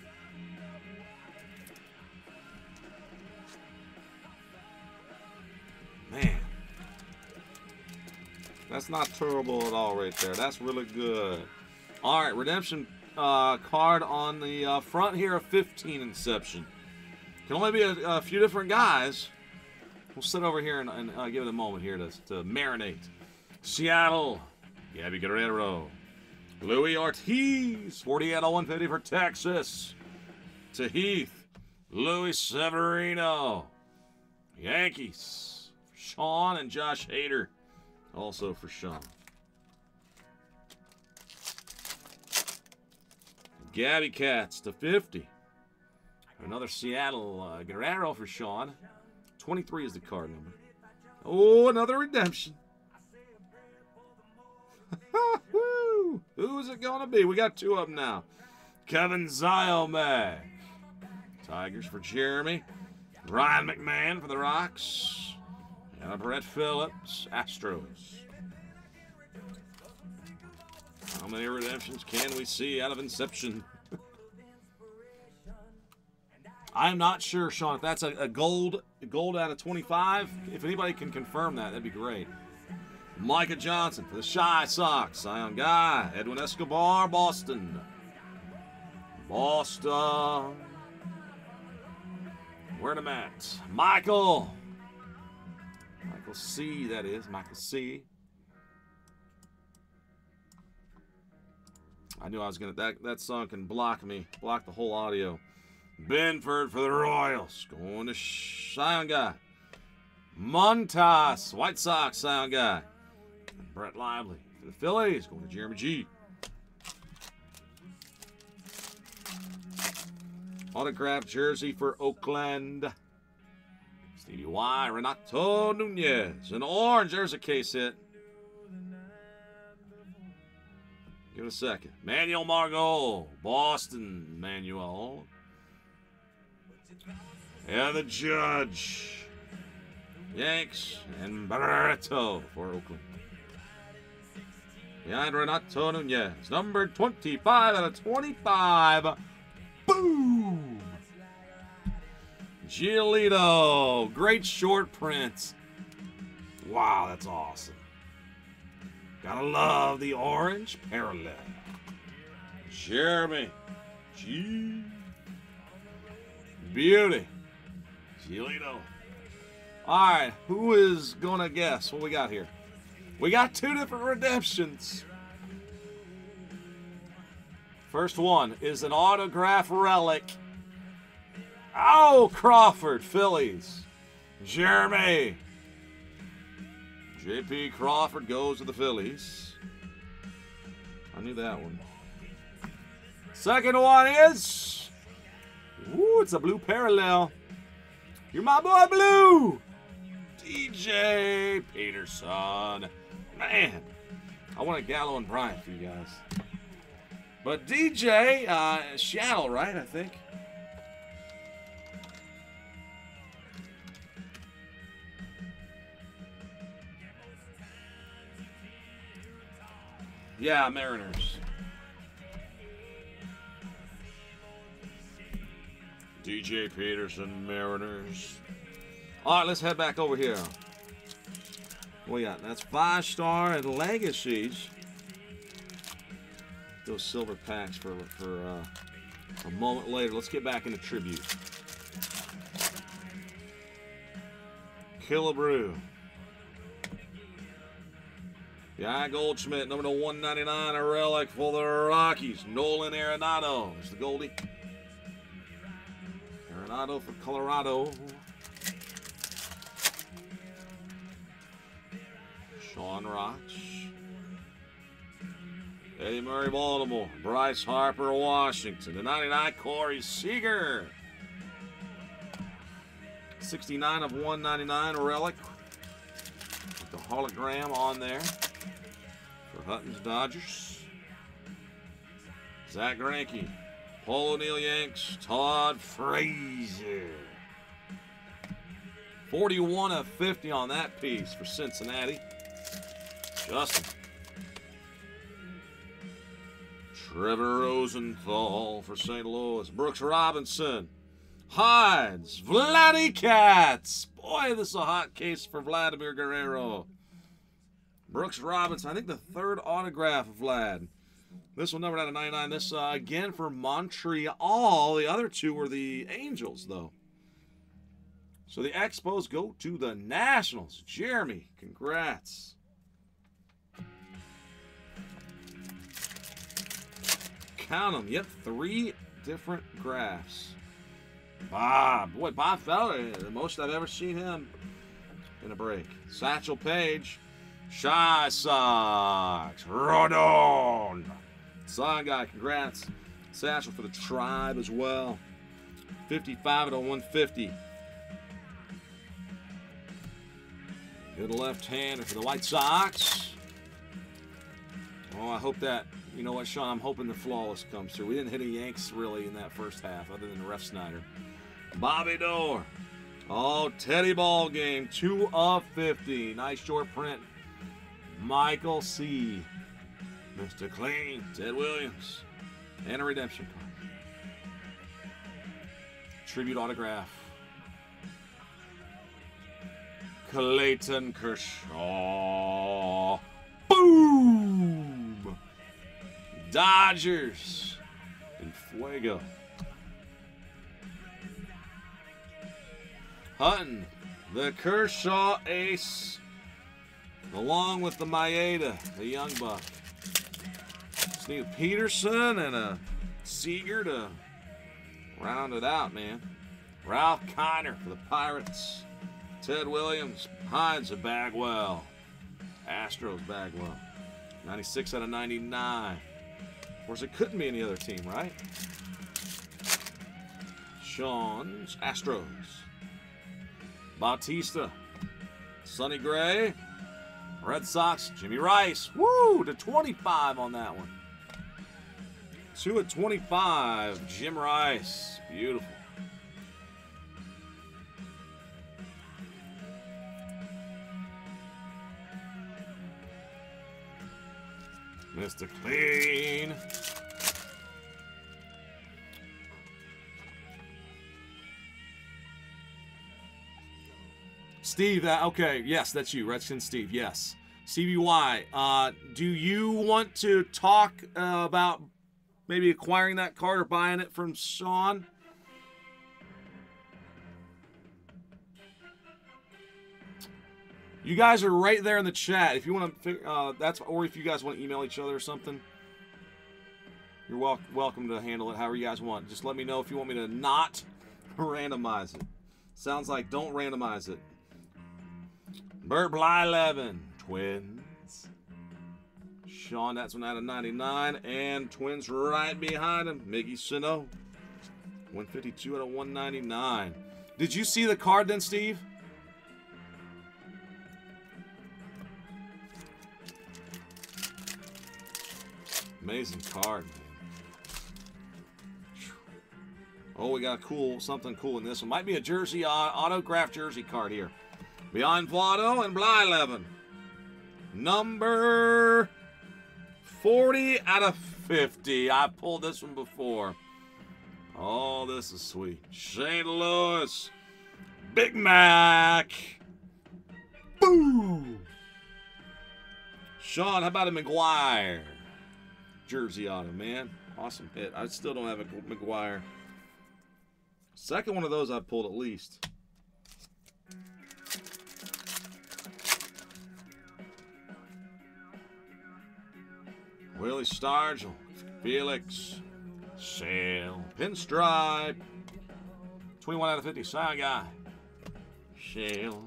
Man. That's not terrible at all right there. That's really good. All right, redemption card on the front here of 15 Inception. Can only be a few different guys. We'll sit over here and give it a moment here to marinate. Seattle, Gabby Guerrero. Louis Ortiz, 48 out of 150 for Texas. To Heath, Luis Severino. Yankees, Sean and Josh Hader, also for Sean. Gabby Cats to 50. Another Seattle Guerrero for Sean. 23 is the card number. Oh, another redemption. Woo! Who is it going to be? We got two of them now. Kevin Ziomek. Tigers for Jeremy. Ryan McMahon for the Rocks. And Brett Phillips, Astros. How many redemptions can we see out of Inception? I'm not sure, Sean, if that's a gold out of 25. If anybody can confirm that, that'd be great. Micah Johnson for the Shy Sox. Zion Guy. Edwin Escobar, Boston. Boston. Where am I at? Michael C, that is. Michael C. I knew I was going to... That song can block the whole audio. Benford for the Royals. Going to Zion Guy. Montas, White Sox, Zion Guy. And Brett Lively for the Phillies. Going to Jeremy G. Autographed jersey for Oakland. Stevie Y. Renato Nunez. An orange. There's a case hit. Give it a second. Manuel Margot. Boston Manuel. And the Judge. Yanks and Barreto for Oakland. Behind Renato Nunez. Number 25 out of 25. Boom! Giolito. Great short print. Wow, that's awesome. Gotta love the orange parallel. Jeremy G. Beauty. Giolito. All right, who is going to guess what we got here? We got two different redemptions. First one is an autograph relic. Oh, Crawford, Phillies. Jeremy. J.P. Crawford goes to the Phillies. I knew that one. Second one is... Ooh, it's a blue parallel. You're my boy, Blue. DJ Peterson. Man, I wanted Gallo and Bryant for you guys. But DJ, Seattle, right, I think. Yeah, Mariners. DJ Peterson, Mariners. All right, let's head back over here. What we got? That's 5-star and legacies. Those silver packs for a moment later. Let's get back into tribute. Killebrew. Yeah, Goldschmidt, number 199, a relic for the Rockies. Nolan Arenado is the Goldie. Arenado for Colorado. Sean Roch. Eddie Murray, Baltimore. Bryce Harper, Washington. The 99, Corey Seager. 69 of 199, relic. With the hologram on there. For Hutton's Dodgers. Zach Greinke. Paul O'Neill, Yanks. Todd Frazier. 41 of 50 on that piece for Cincinnati. Justin. Trevor Rosenthal for St. Louis. Brooks Robinson. Hides. Vladdy Cats. Boy, this is a hot case for Vladimir Guerrero. Brooks Robinson. I think the third autograph of Vlad. This one numbered out of 99. This, again, for Montreal. The other two were the Angels, though. So the Expos go to the Nationals. Jeremy, congrats. Count them. Yep, 3 different graphs. Bob. Boy, Bob Feller, the most I've ever seen him in a break. Satchel Paige. Shy Sox. Rodon. Zion Guy, congrats. Satchel for the Tribe as well. 55 out of 150. Good left-hander for the White Sox. Oh, I hope that, you know what, Sean, I'm hoping the flawless comes through. We didn't hit any Yanks really in that first half other than Ref Snyder. Bobby Doerr. Oh, Teddy Ball Game, 2 of 50. Nice short print. Michael C. Mr. Clean, Ted Williams. And a redemption card. Tribute autograph. Clayton Kershaw. Boom! Dodgers and Fuego. Hutton, the Kershaw ace, along with the Maeda, the young buck. Just need a Peterson and a Seager to round it out, man. Ralph Kiner for the Pirates. Ted Williams, Hines of Bagwell. Astros Bagwell. 96 out of 99. Of course, it couldn't be any other team, right? Sean's Astros. Bautista. Sonny Gray. Red Sox, Jimmy Rice. Woo! To 25 on that one. 2 at 25. Jim Rice. Beautiful. Mr. Clean. Steve, okay, yes, that's you, Redskin Steve, yes. Stevie Y, do you want to talk about maybe acquiring that card or buying it from Sean? You guys are right there in the chat. If you want to, or if you guys want to email each other or something, you're welcome to handle it however you guys want. Just let me know if you want me to not randomize it. Sounds like don't randomize it. Bert Blyleven, Twins. Sean, that's one out of 99. And Twins right behind him. Miggy Sano, 152 out of 199. Did you see the card then, Steve? Amazing card, man. Oh, we got something cool in this one. Might be a jersey, autographed jersey card here. Beyond Votto and Blyleven. Number 40 out of 50. I pulled this one before. Oh, this is sweet. St. Louis. Big Mac. Boom. Sean, how about a McGuire? Jersey auto, man. Awesome hit. I still don't have a McGuire. Second one of those I've pulled at least. Willie Stargell, Felix, Sale, Pinstripe, 21 out of 50, Cy Guy, Shale.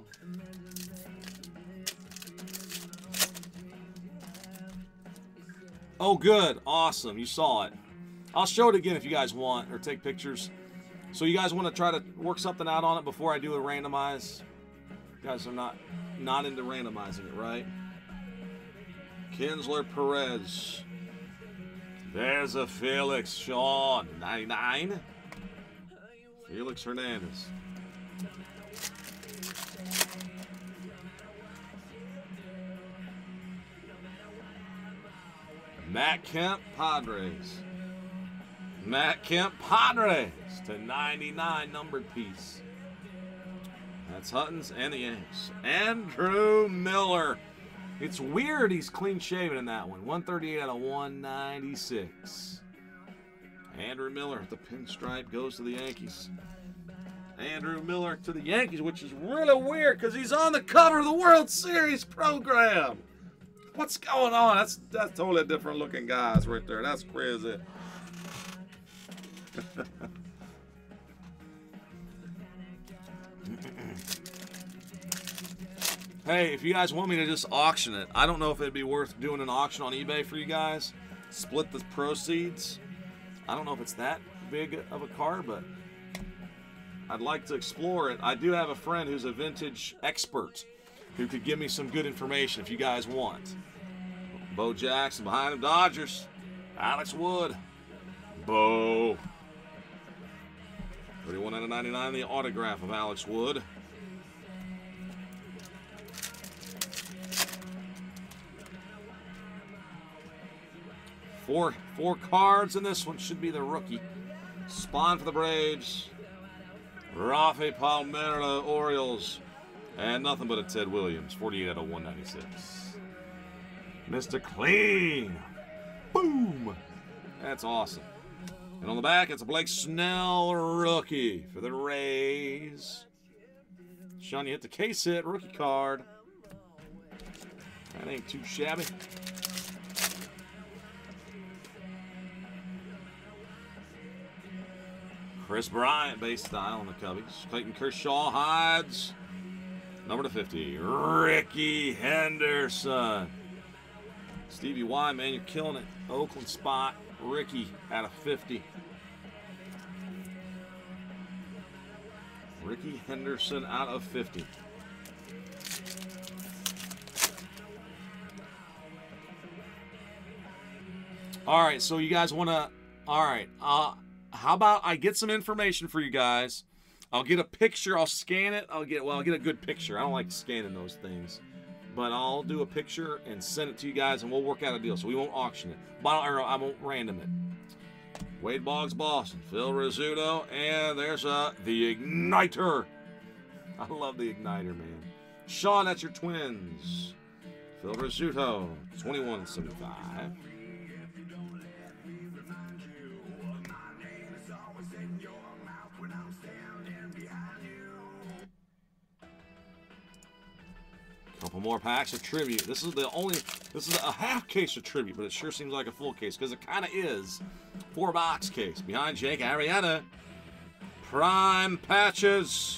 Oh, good. Awesome. You saw it. I'll show it again if you guys want, or take pictures. So you guys want to try to work something out on it before I do a randomize? You guys are not into randomizing it, right? Kinsler Perez. There's a Felix Sean. 99. Felix Hernandez. Matt Kemp, Padres. Matt Kemp, Padres to 99 numbered piece. That's Hutton's and the Yanks. Andrew Miller. It's weird he's clean shaven in that one. 138 out of 196. Andrew Miller, the pinstripe, goes to the Yankees. Andrew Miller to the Yankees, which is really weird because he's on the cover of the World Series program. What's going on? That's totally different looking guys right there. That's crazy. Hey, if you guys want me to just auction it, I don't know if it'd be worth doing an auction on eBay for you guys. Split the proceeds. I don't know if it's that big of a car, but I'd like to explore it. I do have a friend who's a vintage expert who could give me some good information if you guys want. Bo Jackson behind him, Dodgers. Alex Wood. Bo. 31/99, the autograph of Alex Wood. Four cards in this one. Should be the rookie. Spawn for the Braves. Rafi Palmeiro, Orioles. And nothing but a Ted Williams. 48/196. Mr. Clean. Boom. That's awesome. And on the back, it's a Blake Snell rookie for the Rays. Sean, you hit the case hit. Rookie card. That ain't too shabby. Chris Bryant, base style on the Cubbies. Clayton Kershaw hides. Number to 50, Ricky Henderson. Stevie Y, man, you're killing it. Oakland spot. Ricky out of 50. Ricky Henderson out of 50. All right, so you guys want to... All right, how about I get some information for you guys? I'll get a picture. I'll scan it. I'll get a good picture. I don't like scanning those things. But I'll do a picture and send it to you guys, and we'll work out a deal. So we won't auction it. I won't random it. Wade Boggs, Boston. Phil Rizzuto. And there's the Igniter. I love the Igniter, man. Sean, that's your Twins. Phil Rizzuto. 21/75. Couple more packs of tribute. This is a half case of tribute, but it sure seems like a full case because it kind of is. 4-box case. Behind Jake Arrieta. Prime patches.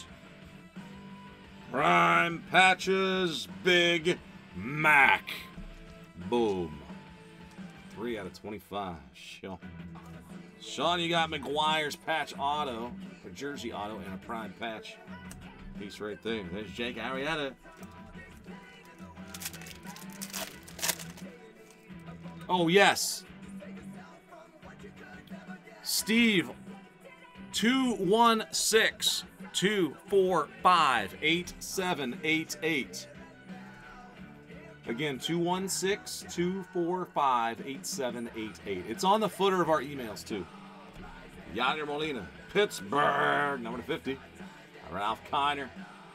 Prime patches. Big Mac. Boom. 3/25. Sean, you got McGuire's patch auto, a jersey auto, and a prime patch piece right there. There's Jake Arrieta. Oh, yes. Steve, 216-245-8788. Again, 216-245-8788. It's on the footer of our emails, too. Yadier Molina, Pittsburgh, number 50. Ralph Kiner.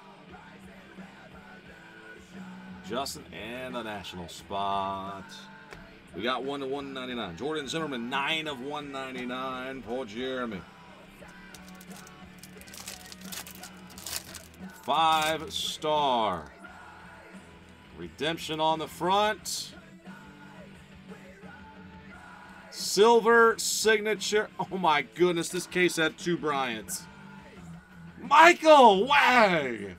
Justin and the national spot. We got 1/199. Jordan Zimmerman, 9/199. Paul Jeremy. 5-star. Redemption on the front. Silver signature. Oh my goodness, this case had 2 Bryants. Michael Wang.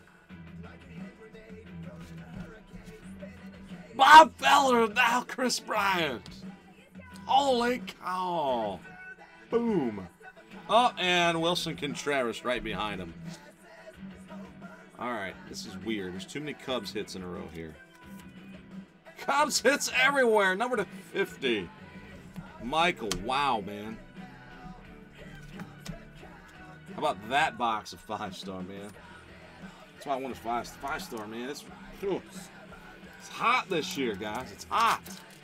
Bob Feller, now Chris Bryant. Holy cow. Boom. Oh, and Wilson Contreras right behind him. All right, this is weird. There's too many Cubs hits in a row here. Cubs hits everywhere. Number to 50. Michael, wow, man. How about that box of 5-star, man? That's why I wanted 5-star, man. It's hot this year, guys. It's hot.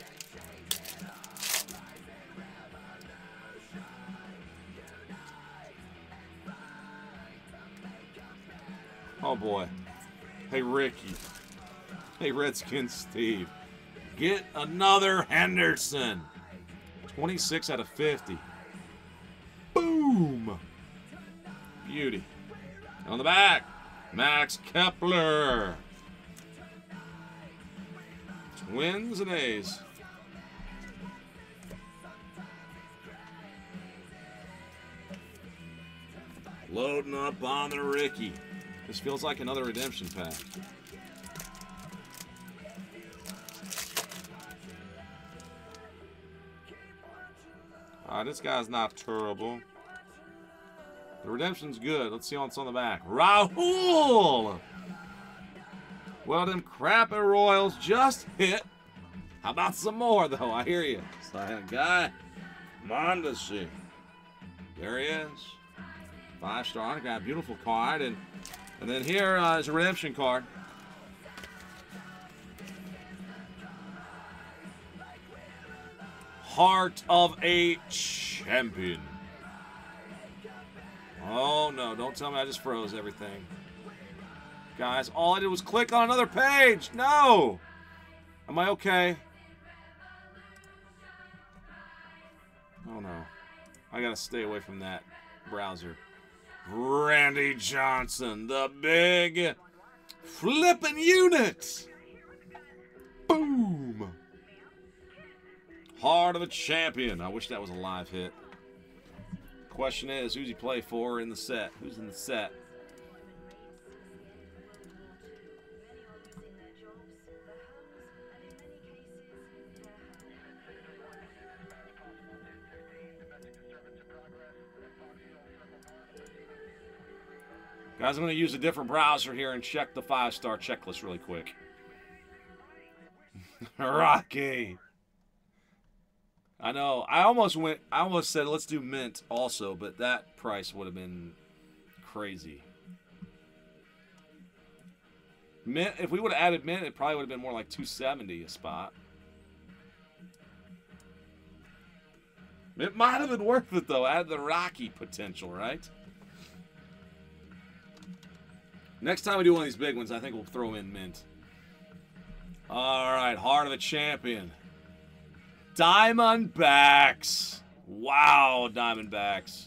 Oh, boy. Hey, Ricky. Hey, Redskins Steve. Get another Henderson. 26/50. Boom. Beauty. On the back, Max Kepler. Twins and A's. Loading up on the Ricky. This feels like another redemption pack. This guy's not terrible. The redemption's good. Let's see what's on the back. Rahul! Well, them crappy Royals just hit How about some more, though? I hear you. Silent guy. Mondesi. There he is. 5-star autograph. Beautiful card. And then here is a redemption card. Heart of a Champion. Oh, no. Don't tell me I just froze everything. Guys, all I did was click on another page. No. Am I okay? Oh, no. I got to stay away from that browser. Randy Johnson, the big flipping unit. Boom. Heart of a Champion. I wish that was a live hit. Question is, who's he play for in the set? Who's in the set? Guys, I'm going to use a different browser here and check the 5-star checklist really quick. Rocky. I know. I almost said let's do mint also, but that price would have been crazy. Mint, if we would have added mint, it probably would have been more like $270 a spot. It might have been worth it though. Add the Rocky potential, right? Next time we do one of these big ones, I think we'll throw in mint. All right, Heart of a Champion. Diamondbacks. Wow, Diamondbacks.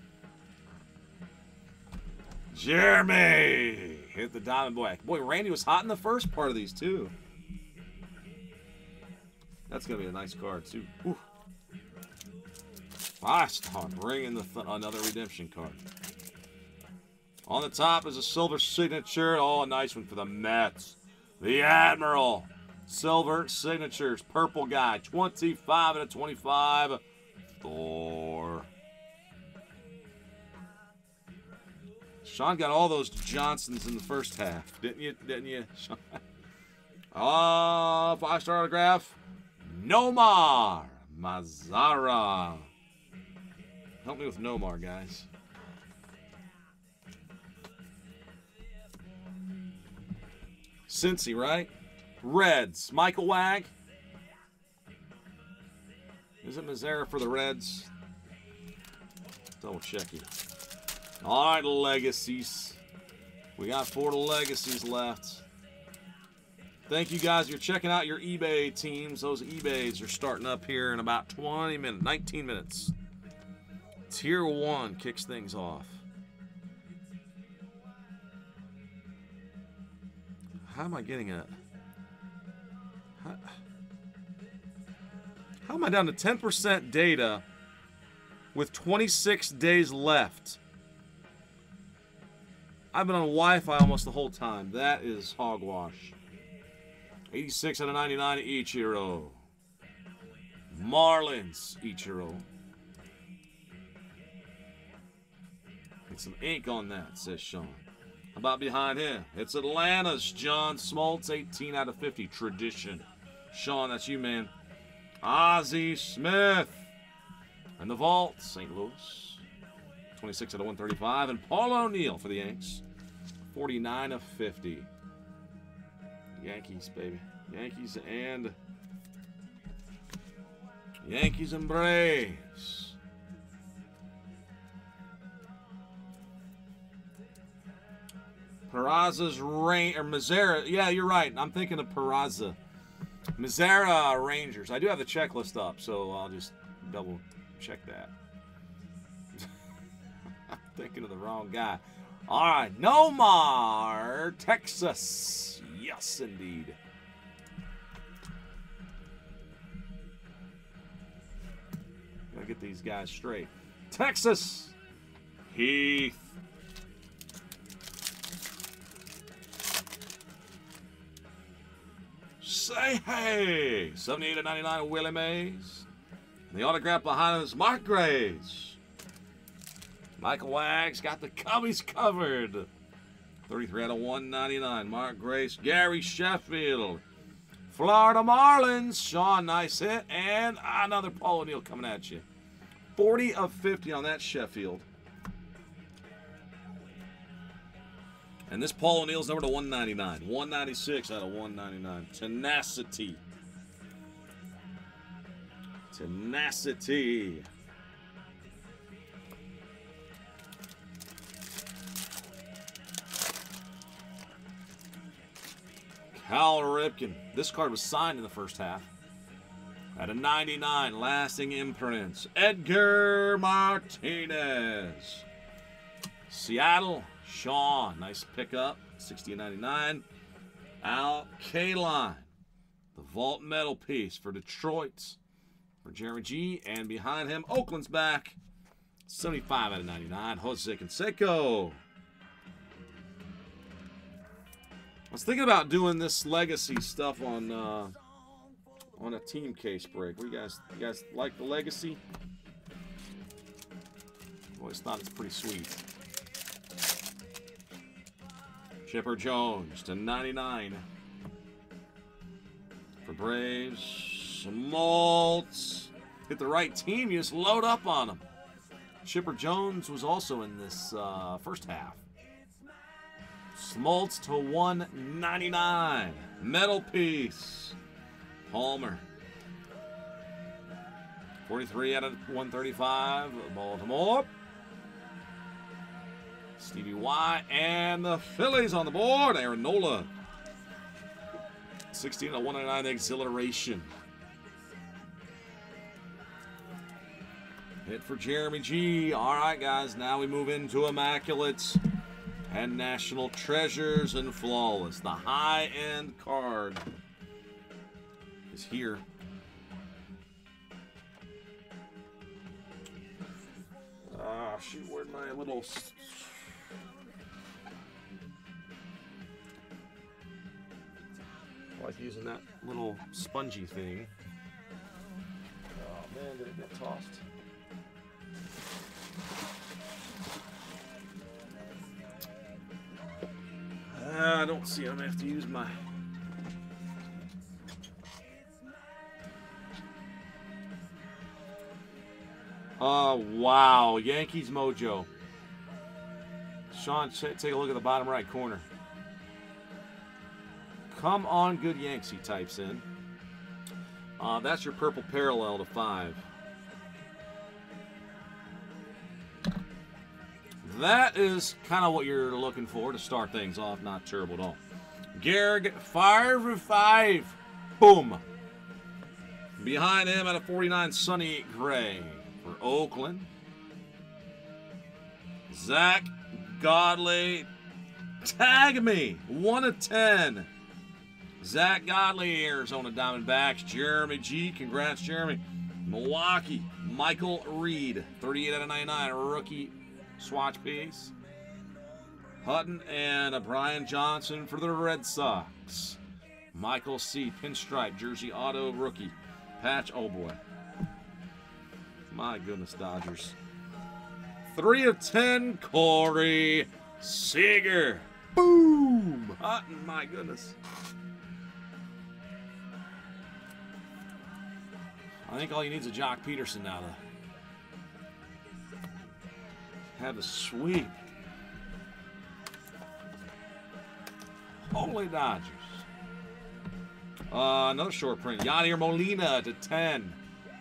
Jeremy. Hit the Diamondback. Boy, Randy was hot in the first part of these, too. That's going to be a nice card, too. Ooh. 5-star. Bring in another redemption card. On the top is a silver signature. Oh, a nice one for the Mets. The Admiral. Silver signatures. Purple guy. 25 out of 25. Thor. Sean got all those Johnsons in the first half. Didn't you, Sean? 5-star autograph. Nomar Mazara. Help me with Nomar, guys. Cincy, right? Reds. Michael Wag. Is it Mazara for the Reds? Double checking. All right, legacies. We got 4 legacies left. Thank you guys. You're checking out your eBay teams. Those eBays are starting up here in about 20 minutes, 19 minutes. Tier 1 kicks things off. How am I getting it? How am I down to 10% data with 26 days left? I've been on Wi-Fi almost the whole time. That is hogwash. 86 out of 99 Ichiro. Marlins Ichiro. Get some ink on that, says Sean. How about behind him? It's Atlanta's John Smoltz, 18 out of 50. Tradition. Sean, that's you, man. Ozzie Smith. And the vault, St. Louis. 26 out of 135. And Paul O'Neill for the Yanks. 49 of 50. Yankees, baby. Yankees and Braves. Peraza's rain or Mazara. Yeah, you're right. I'm thinking of Peraza. Mazara Rangers. I do have the checklist up, so I'll just double check that. I'm thinking of the wrong guy. All right, Nomar, Texas. Yes, indeed. Gotta get these guys straight. Texas. Heath. Say hey. 78 of 99 Willie Mays. And the autograph behind him is Mark Grace. Michael Wags got the Cubbies covered. 33 out of 199. Mark Grace. Gary Sheffield. Florida Marlins. Sean, nice hit. And another Paul O'Neill coming at you. 40 of 50 on that Sheffield. And this Paul O'Neill's number to 199. 196 out of 199. Tenacity. Tenacity. Cal Ripken. This card was signed in the first half. At a 99, lasting imprints. Edgar Martinez. Seattle, Sean. Nice pickup. 60/99. Al Kaline. The vault metal piece for Detroit. For Jeremy G. And behind him, Oakland's back. 75/99. Jose Canseco. I was thinking about doing this legacy stuff on a team case break. What do you guys like the legacy? Always thought it's pretty sweet. Chipper Jones to 99 for Braves. Smoltz. Hit the right team, you just load up on them. Chipper Jones was also in this first half. Smoltz to 199. Metal piece. Palmer. 43 out of 135. Baltimore. Stevie Y. And the Phillies on the board. Aaron Nola. 16 out of 199. Exhilaration. Hit for Jeremy G. All right, guys. Now we move into Immaculates. And National Treasures and Flawless. The high-end card is here. Shoot, where'd my little... I like using that little spongy thing. Oh, man, did it get tossed? I don't see. I'm going to have to use my... Wow. Yankees Mojo. Sean, take a look at the bottom right corner. Come on, good Yanks, he types in. That's your purple parallel to 5. That is kind of what you're looking for to start things off. Not terrible at all. Garrick, 5/5. Boom. Behind him at a 49, Sonny Gray for Oakland. Zach Godley. Tag me. 1 of 10. Zach Godley, Arizona Diamondbacks. Jeremy G. Congrats, Jeremy. Milwaukee. Michael Reed. 38 out of 99. Rookie swatch piece. Hutton and a Brian Johnson for the Red Sox. Michael C. Pinstripe jersey auto rookie. Patch. Oh boy. My goodness, Dodgers. 3 of 10. Corey Seager. Boom. Hutton. My goodness. I think all you need is a Jock Peterson now to have a sweep. Holy Dodgers. Another short print. Yadier Molina to 10.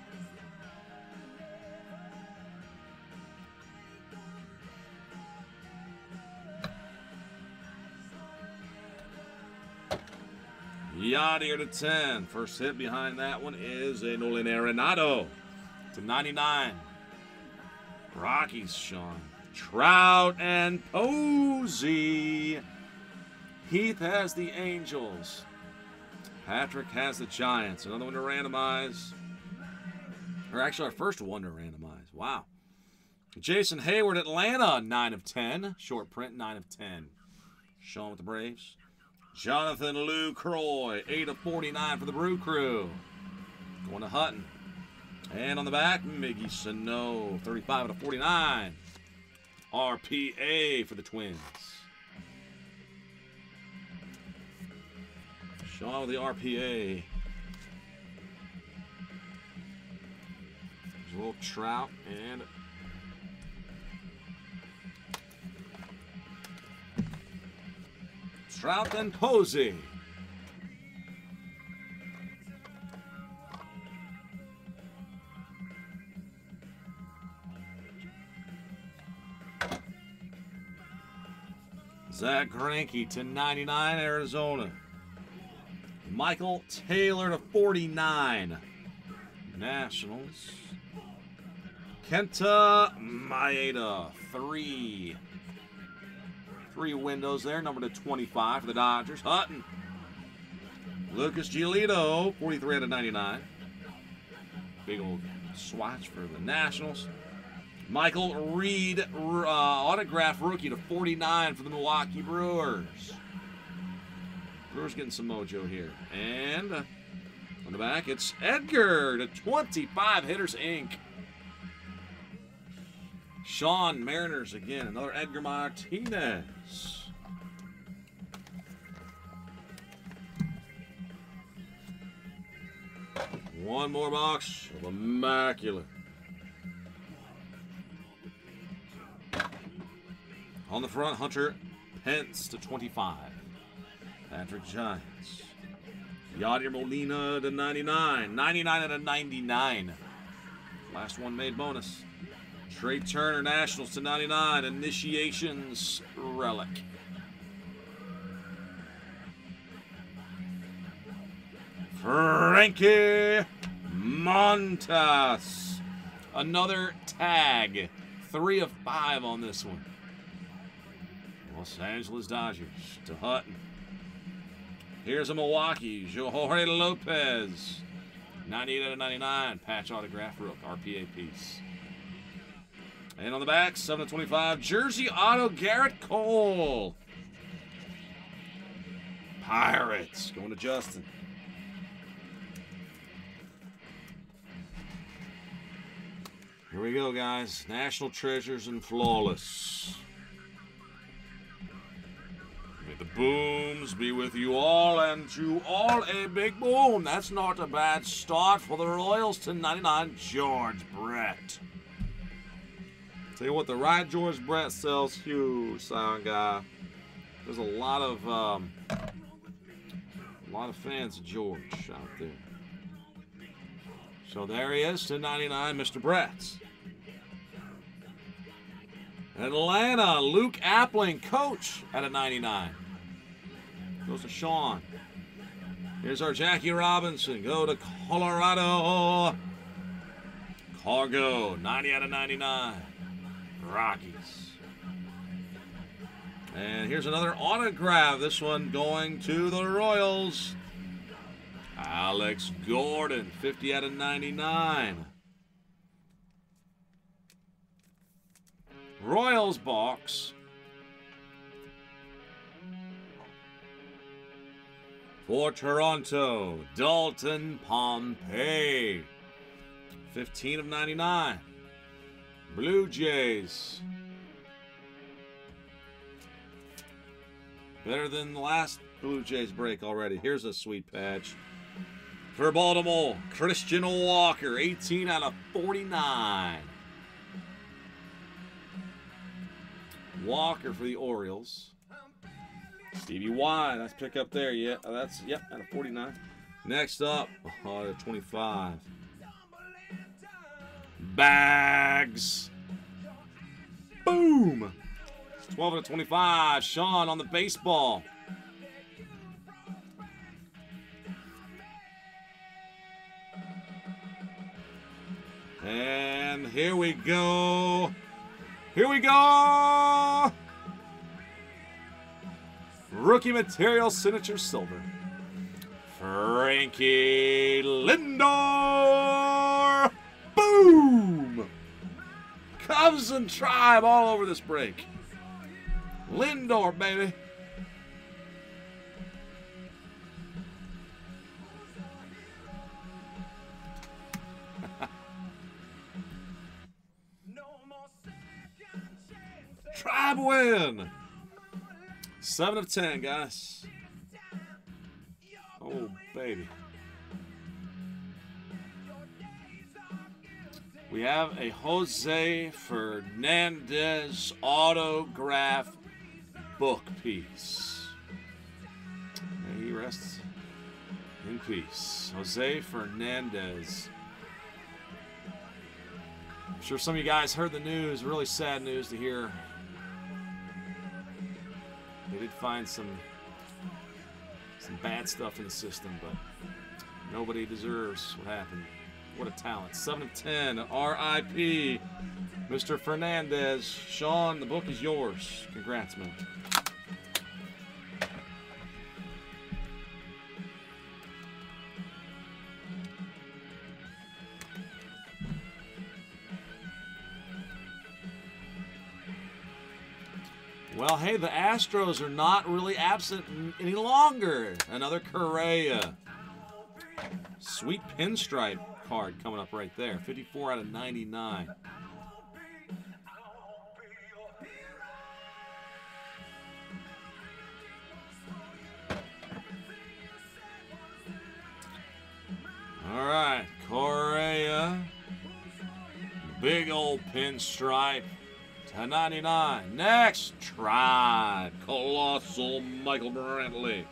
Yadier to 10. First hit behind that one is a Nolan Arenado to 99. Rockies, Sean. Trout and Posey. Heath has the Angels. Patrick has the Giants. Another one to randomize. Or actually, our first one to randomize. Wow. Jason Hayward, Atlanta, 9 of 10. Short print, 9 of 10. Sean with the Braves. Jonathan Lucroy, 8 of 49 for the Brew Crew. Going to Hutton. And on the back, Miggy Sano, 35 out of 49. RPA for the Twins. Sean with the RPA. There's a little Trout and Trout and Posey. Zach Greinke to 99, Arizona. Michael Taylor to 49, Nationals. Kenta Maeda, 3 windows there, number to 25 for the Dodgers. Hutton. Lucas Giolito, 43 out of 99. Big old swatch for the Nationals. Michael Reed, autograph rookie to 49 for the Milwaukee Brewers. Brewers getting some mojo here. And on the back, it's Edgar to 25, Hitters Inc. Sean, Mariners again, another Edgar Martinez. One more box of Immaculate. On the front, Hunter Pence to 25. Patrick Giants. Yadier Molina to 99. 99 out of 99. Last one made bonus. Trey Turner, Nationals to 99. Initiations relic. Frankie Montas. Another tag. 3 of 5 on this one. Los Angeles Dodgers to Hutton. Here's a Milwaukee, Jorge Lopez. 98 out of 99, patch autograph rook, RPA piece. And on the back, 7 of 25, jersey auto, Garrett Cole. Pirates, going to Justin. Here we go, guys. National Treasures and Flawless. May the booms be with you all, and to all a big boom. That's not a bad start for the Royals to 99, George Brett. Tell you what, the right George Brett sells huge, sound guy. There's a lot of fans of George out there. So there he is to 99, Mr. Brett. Atlanta, Luke Appling, coach at a 99. Goes to Sean. Here's our Jackie Robinson. Go to Colorado. Cargo, 90 out of 99. Rockies. And here's another autograph. This one going to the Royals. Alex Gordon, 50 out of 99. Royals box. For Toronto, Dalton Pompey, 15 of 99. Blue Jays. Better than the last Blue Jays break already. Here's a sweet patch. For Baltimore, Christian Walker, 18 out of 49. Walker for the Orioles. Stevie Y, that's pick up there. Yeah, that's, yep, out of 49. Next up, out of 25. Bags. Boom. 12 out of 25. Sean on the baseball. And here we go. Here we go. Rookie material signature silver. Frankie Lindor. Boom. Cubs and Tribe all over this break. Lindor, baby. Tribe win. 7 of 10, guys. Oh, baby. We have a Jose Fernandez autograph book piece. May he rest in peace. Jose Fernandez. I'm sure some of you guys heard the news. Really sad news to hear. They did find some bad stuff in the system, but nobody deserves what happened. What a talent. 7 of 10. R.I.P. Mr. Fernandez. Sean, the book is yours. Congrats, man. Well, hey, the Astros are not really absent any longer. Another Correa. Sweet pinstripe card coming up right there. 54 out of 99. All right, Correa. Big old pinstripe. 10.99. Next, Tribe. Colossal Michael Brantley.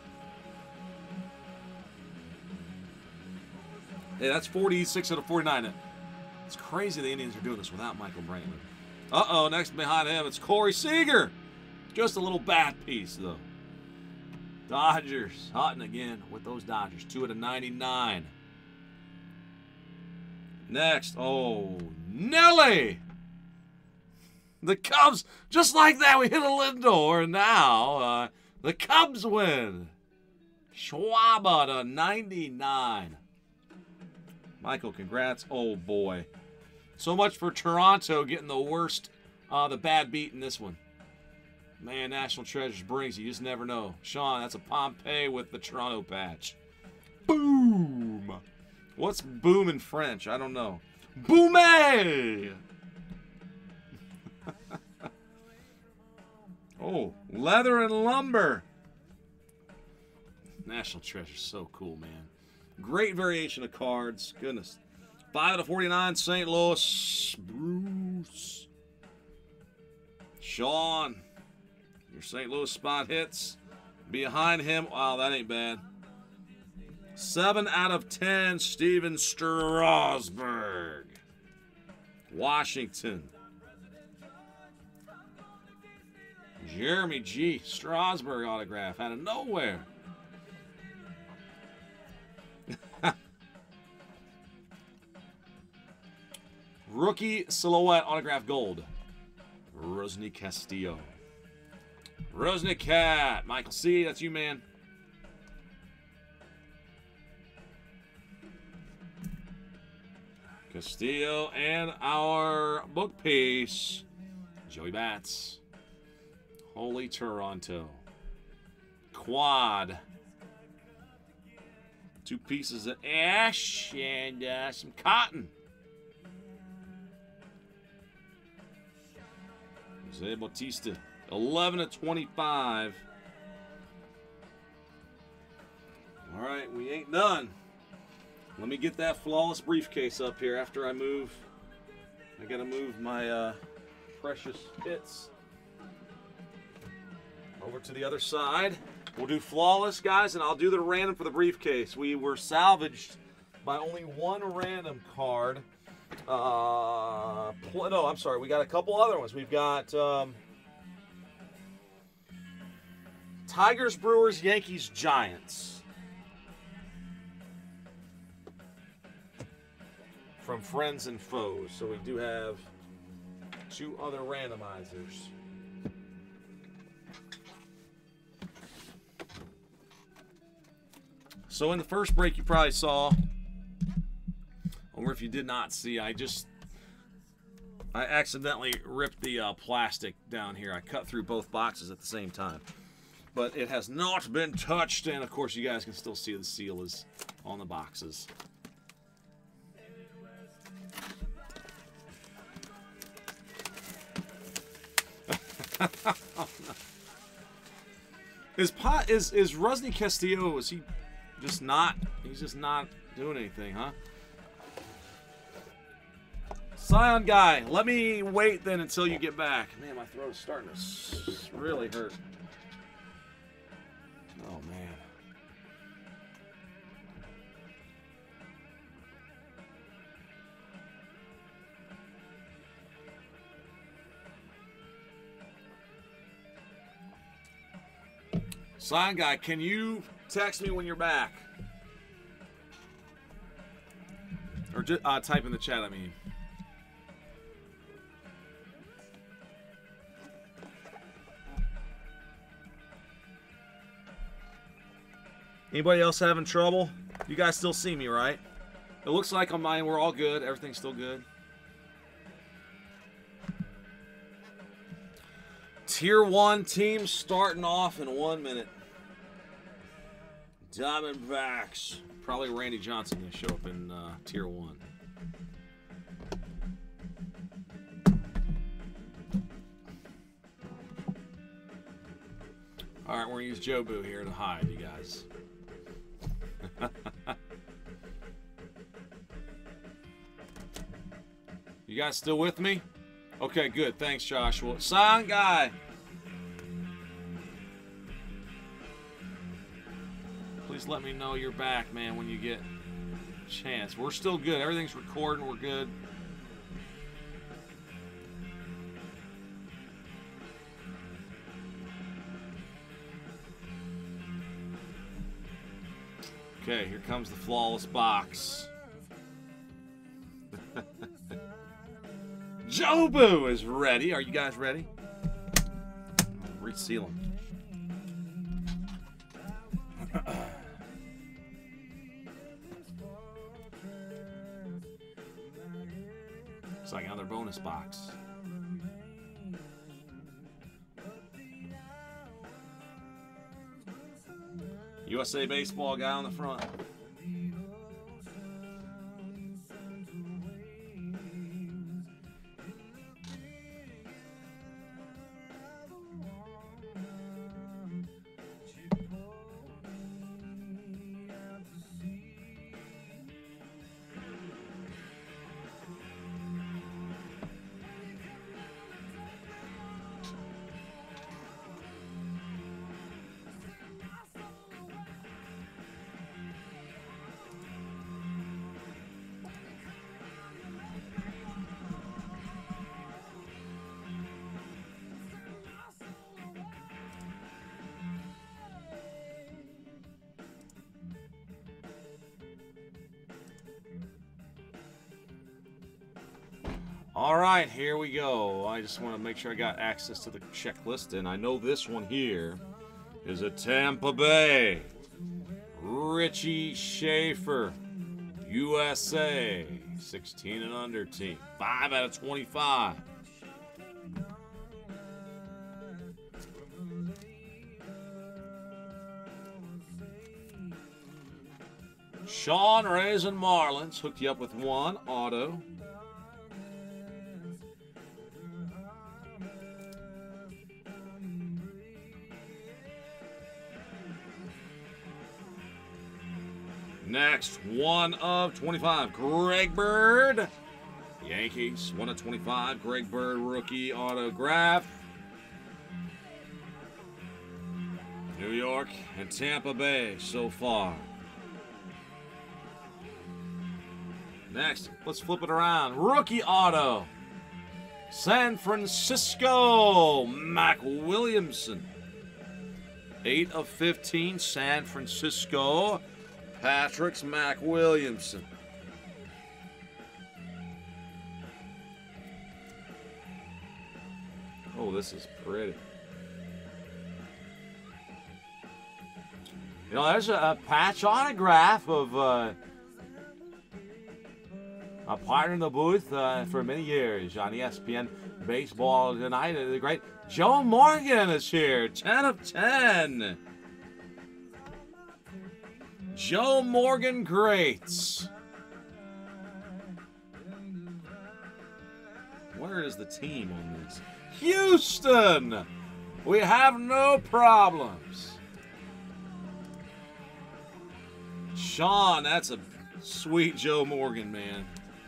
Hey, that's 46 out of 49. It's crazy the Indians are doing this without Michael Brantley. Uh-oh, next behind him, it's Corey Seager. Just a little bad piece, though. Dodgers, hotting again with those Dodgers. 2 out of 99. Next, oh, Nelly. The Cubs, just like that, we hit a Lindor, and now the Cubs win. Schwab to 99. Michael, congrats. Oh, boy. So much for Toronto getting the worst, the bad beat in this one. Man, National Treasures brings you just never know. Sean, that's a Pompeii with the Toronto patch. Boom. What's boom in French? I don't know. Boomé! Oh, leather and lumber. National Treasure, so cool, man. Great variation of cards. Goodness. 5 out of 49, St. Louis. Bruce. Sean. Your St. Louis spot hits. Behind him. Wow, that ain't bad. 7 out of 10, Steven Strasburg. Washington. Jeremy G. Strasburg autograph out of nowhere. Rookie silhouette autograph gold. Rusney Castillo. Rusney Cat. Michael C. That's you, man. Castillo and our book piece. Joey Bats. Holy Toronto. Quad. 2 pieces of ash and some cotton. Jose Bautista. 11 of 25. All right, we ain't done. Let me get that flawless briefcase up here after I move. I gotta move my precious hits over to the other side. We'll do flawless, guys, and I'll do the random for the briefcase. We were salvaged by only one random card. No, I'm sorry. We got a couple other ones. We've got Tigers, Brewers, Yankees, Giants. From Friends and Foes. So we do have 2 other randomizers. So in the first break you probably saw, or if you did not see, I accidentally ripped the plastic down here. I cut through both boxes at the same time. But it has not been touched, and of course you guys can still see the seal is on the boxes. Is Rusney Castillo, is he Just not. He's just not doing anything, huh? Scion guy, let me wait then until you get back. Man, my throat is starting to really hurt. Oh, man. Scion guy, can you text me when you're back? Or just type in the chat, I mean. Anybody else having trouble? You guys still see me, right? It looks like on mine we're all good. Everything's still good. Tier 1 team starting off in 1 minute. Diamondbacks. Probably Randy Johnson going to show up in Tier 1. All right, we're going to use Jobu here to hide you guys. You guys still with me? Okay, good. Thanks, Joshua. Scion guy. Please let me know you're back, man, when you get a chance. We're still good. Everything's recording. We're good. Okay, here comes the flawless box. Jobu is ready. Are you guys ready? Reseal them. It's like another bonus box. USA Baseball guy on the front. All right, here we go. I just want to make sure I got access to the checklist, and I know this one here is a Tampa Bay. Richie Schaefer, USA, 16 and under team, 5 out of 25. Sean Raisin Marlins hooked you up with one auto. Next, 1 of 25, Greg Bird. Yankees, 1 of 25, Greg Bird rookie autograph. New York and Tampa Bay so far. Next, let's flip it around. Rookie auto. San Francisco, Mac Williamson. 8 of 15, San Francisco. Patrick's Mac Williamson. Oh, this is pretty. You know, there's a patch autograph of a partner in the booth for many years on ESPN Baseball Tonight. The great Joe Morgan is here. 10 of 10. Joe Morgan greats. Where is the team on this? Houston! We have no problems. Sean, that's a sweet Joe Morgan, man.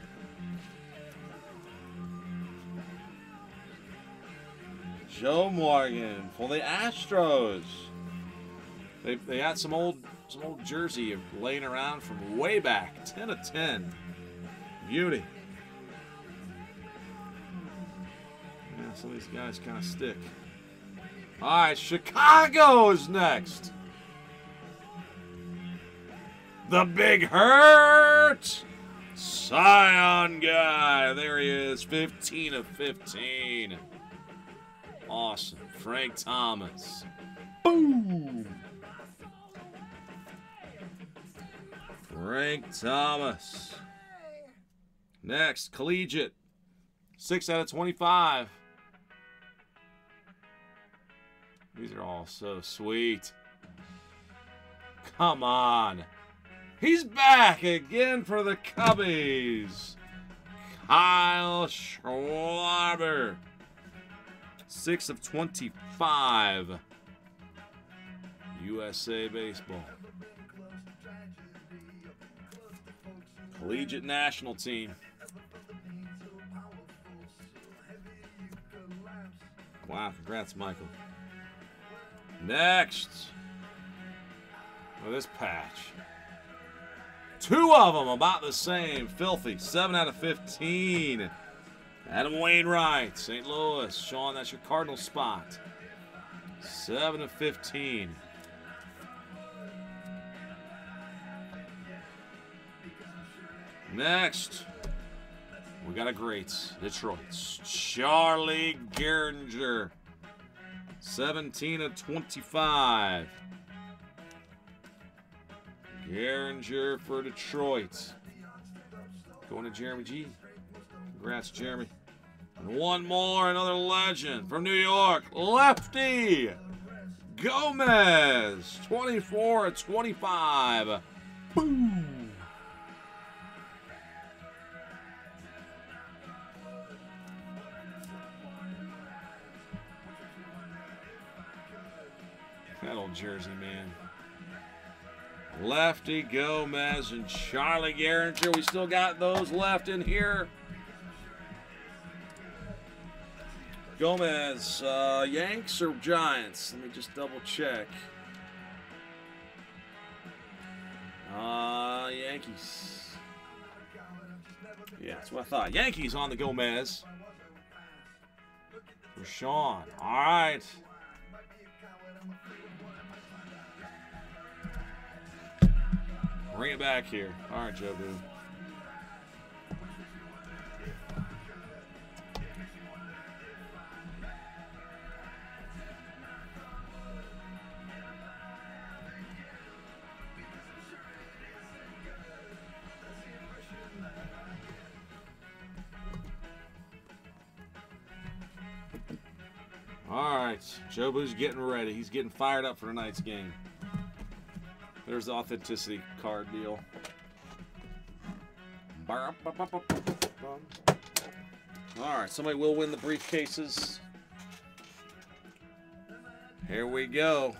Joe Morgan for the Astros. They got some old jersey laying around from way back. 10 of 10. Beauty. Yeah, some of these guys kind of stick. All right, Chicago is next. The Big Hurt. Scion guy. There he is. 15 of 15. Awesome. Frank Thomas. Boom. Frank Thomas. Next, collegiate. 6 out of 25. These are all so sweet. Come on. He's back again for the Cubbies. Kyle Schwarber. 6 of 25. USA Baseball. Collegiate national team. Wow, congrats, Michael. Next. Well, this patch. 2 of them about the same. Filthy. 7 out of 15. Adam Wainwright, St. Louis. Sean, that's your Cardinal spot. 7 of 15. Next, we got a great Detroit. Charlie Gehringer. 17 of 25. Gehringer for Detroit. Going to Jeremy G. Congrats, Jeremy. And one more, another legend from New York. Lefty Gomez. 24 of 25. Boom. That old jersey, man. Lefty Gomez and Charlie Gehringer. We still got those left in here. Gomez, Yanks or Giants? Let me just double check. Yankees. Yeah, that's what I thought. Yankees on the Gomez. For Sean. All right. Bring it back here. All right, Joe Boo. All right, Joe Boo's getting ready. He's getting fired up for tonight's game. There's the authenticity card deal. All right, somebody will win the briefcases. Here we go.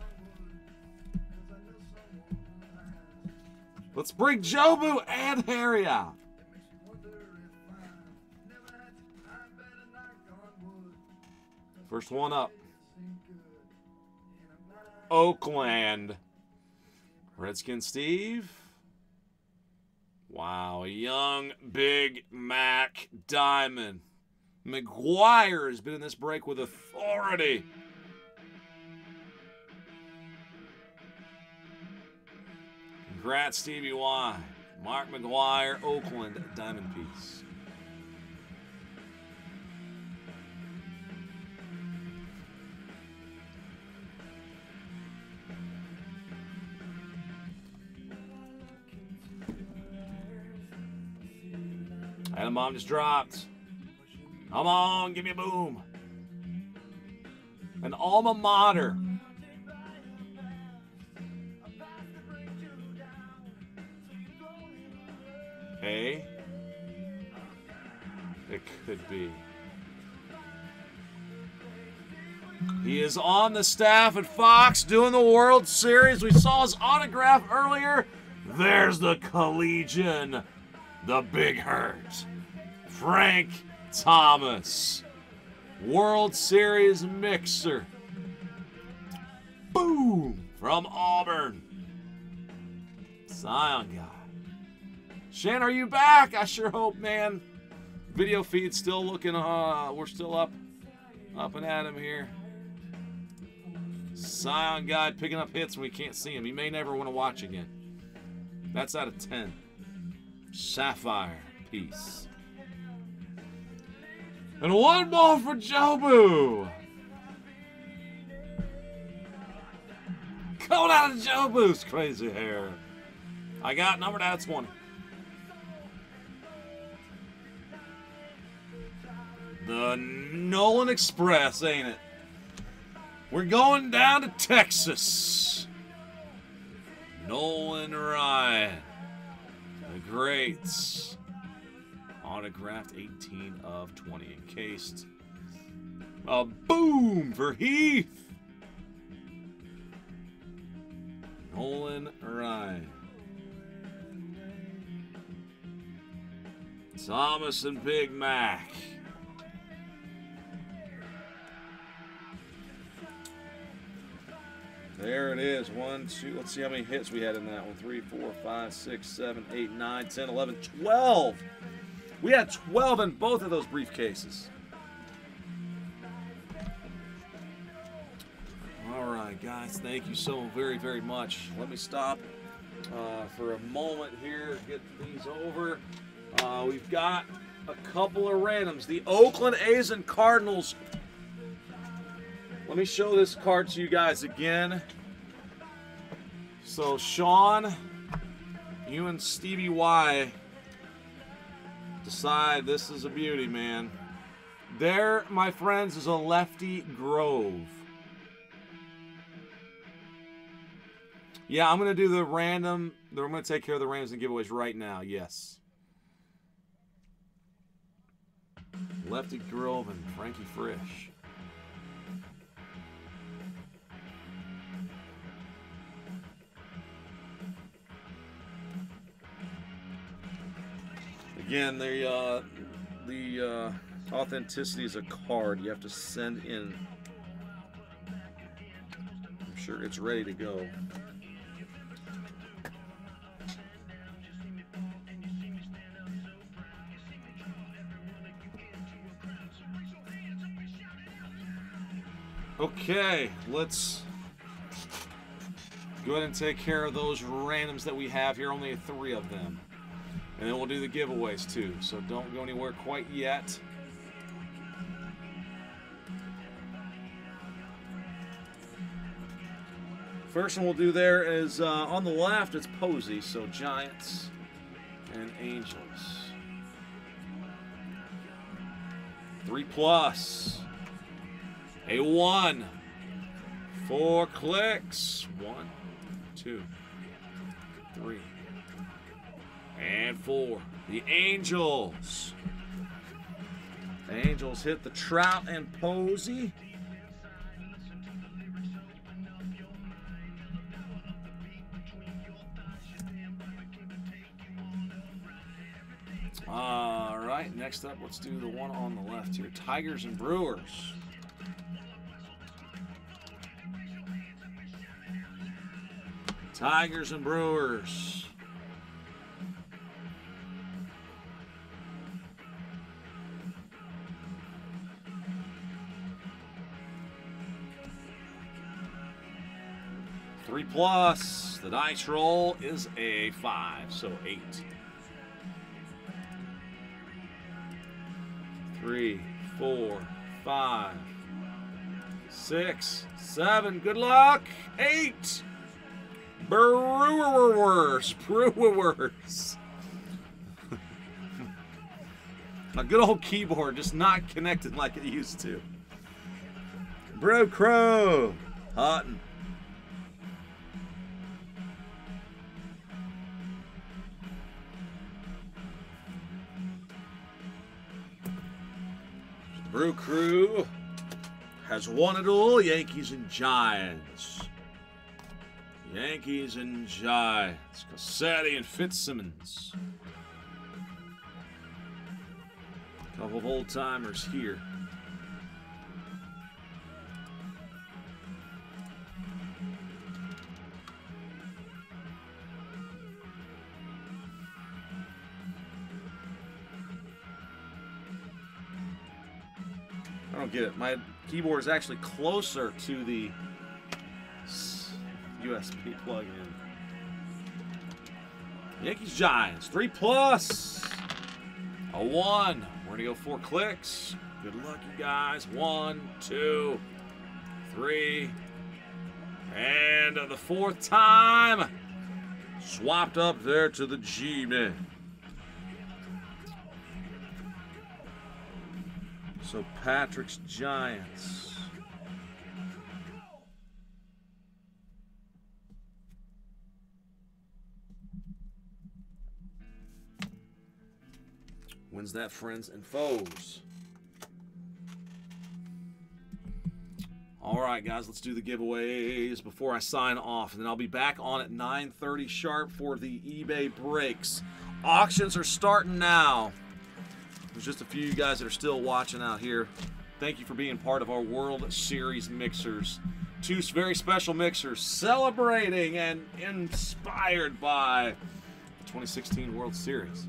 Let's bring Jobu and Harry out. First one up. Oakland. Redskin Steve. Wow, young Big Mac Diamond. McGuire has been in this break with authority. Congrats, Stevie Y. Mark McGuire, Oakland Diamond piece. And the bomb just dropped. Come on, give me a boom. An alma mater. Hey, it could be. He is on the staff at Fox doing the World Series. We saw his autograph earlier. There's the collegian, the Big Hurt, Frank Thomas, World Series mixer. Boom! From Auburn. Zion guy. Shan, are you back? I sure hope, man. Video feed still looking, we're still up and at him here. Zion guy picking up hits when we can't see him. He may never want to watch again. That's out of 10. Sapphire piece. And one more for Jobu. Coming out of Jobu's crazy hair. I got numbered out of 20. The Nolan Express, ain't it? We're going down to Texas. Nolan Ryan. The greats. Autographed 18 of 20 encased. A boom for Heath. Nolan Ryan. Thomas and Big Mac. There it is. 1, 2. Let's see how many hits we had in that one. 3, 4, 5, 6, 7, 8, 9, 10, 11, 12. We had 12 in both of those briefcases. All right, guys. Thank you so very, very much. Let me stop for a moment here. Get these over. We've got a couple of randoms. The Oakland A's and Cardinals. Let me show this card to you guys again. So, Sean, you and Stevie Y decide this is a beauty, man. There, my friends, is a Lefty Grove. Yeah, I'm going to do the random. I'm going to take care of the randoms and giveaways right now. Yes. Lefty Grove and Frankie Frisch. Again, the authenticity is a card you have to send in. I'm sure it's ready to go. Okay, let's go ahead and take care of those randoms that we have here. Only 3 of them. And then we'll do the giveaways too, so don't go anywhere quite yet. First one we'll do there is on the left, it's Posey, so Giants and Angels. 3+. A 1. 4 clicks. 1, 2, 3. And 4. The Angels. The Angels hit the Trout and Posey. All right, next up, let's do the one on the left here. Tigers and Brewers. Tigers and Brewers. +. The dice roll is a 5, so 8. 3, 4, 5, 6, 7. Good luck. 8. Brewers. A good old keyboard, just not connected like it used to. Brew Crew. Hutton. Brew Crew has won it all, Yankees and Giants. Yankees and Giants. Cassetti and Fitzsimmons. Couple of old timers here. I don't get it. My keyboard is actually closer to the USB plug-in. Yankees Giants 3+. A 1. We're gonna go 4 clicks. Good luck, you guys. 1, 2, 3, and the 4th time. Swapped up there to the G-man. So Patrick's Giants. Wins that, friends and foes. All right, guys, let's do the giveaways before I sign off. And then I'll be back on at 9:30 sharp for the eBay breaks. Auctions are starting now. There's just a few of you guys that are still watching out here. Thank you for being part of our World Series mixers. 2 very special mixers celebrating and inspired by the 2016 World Series.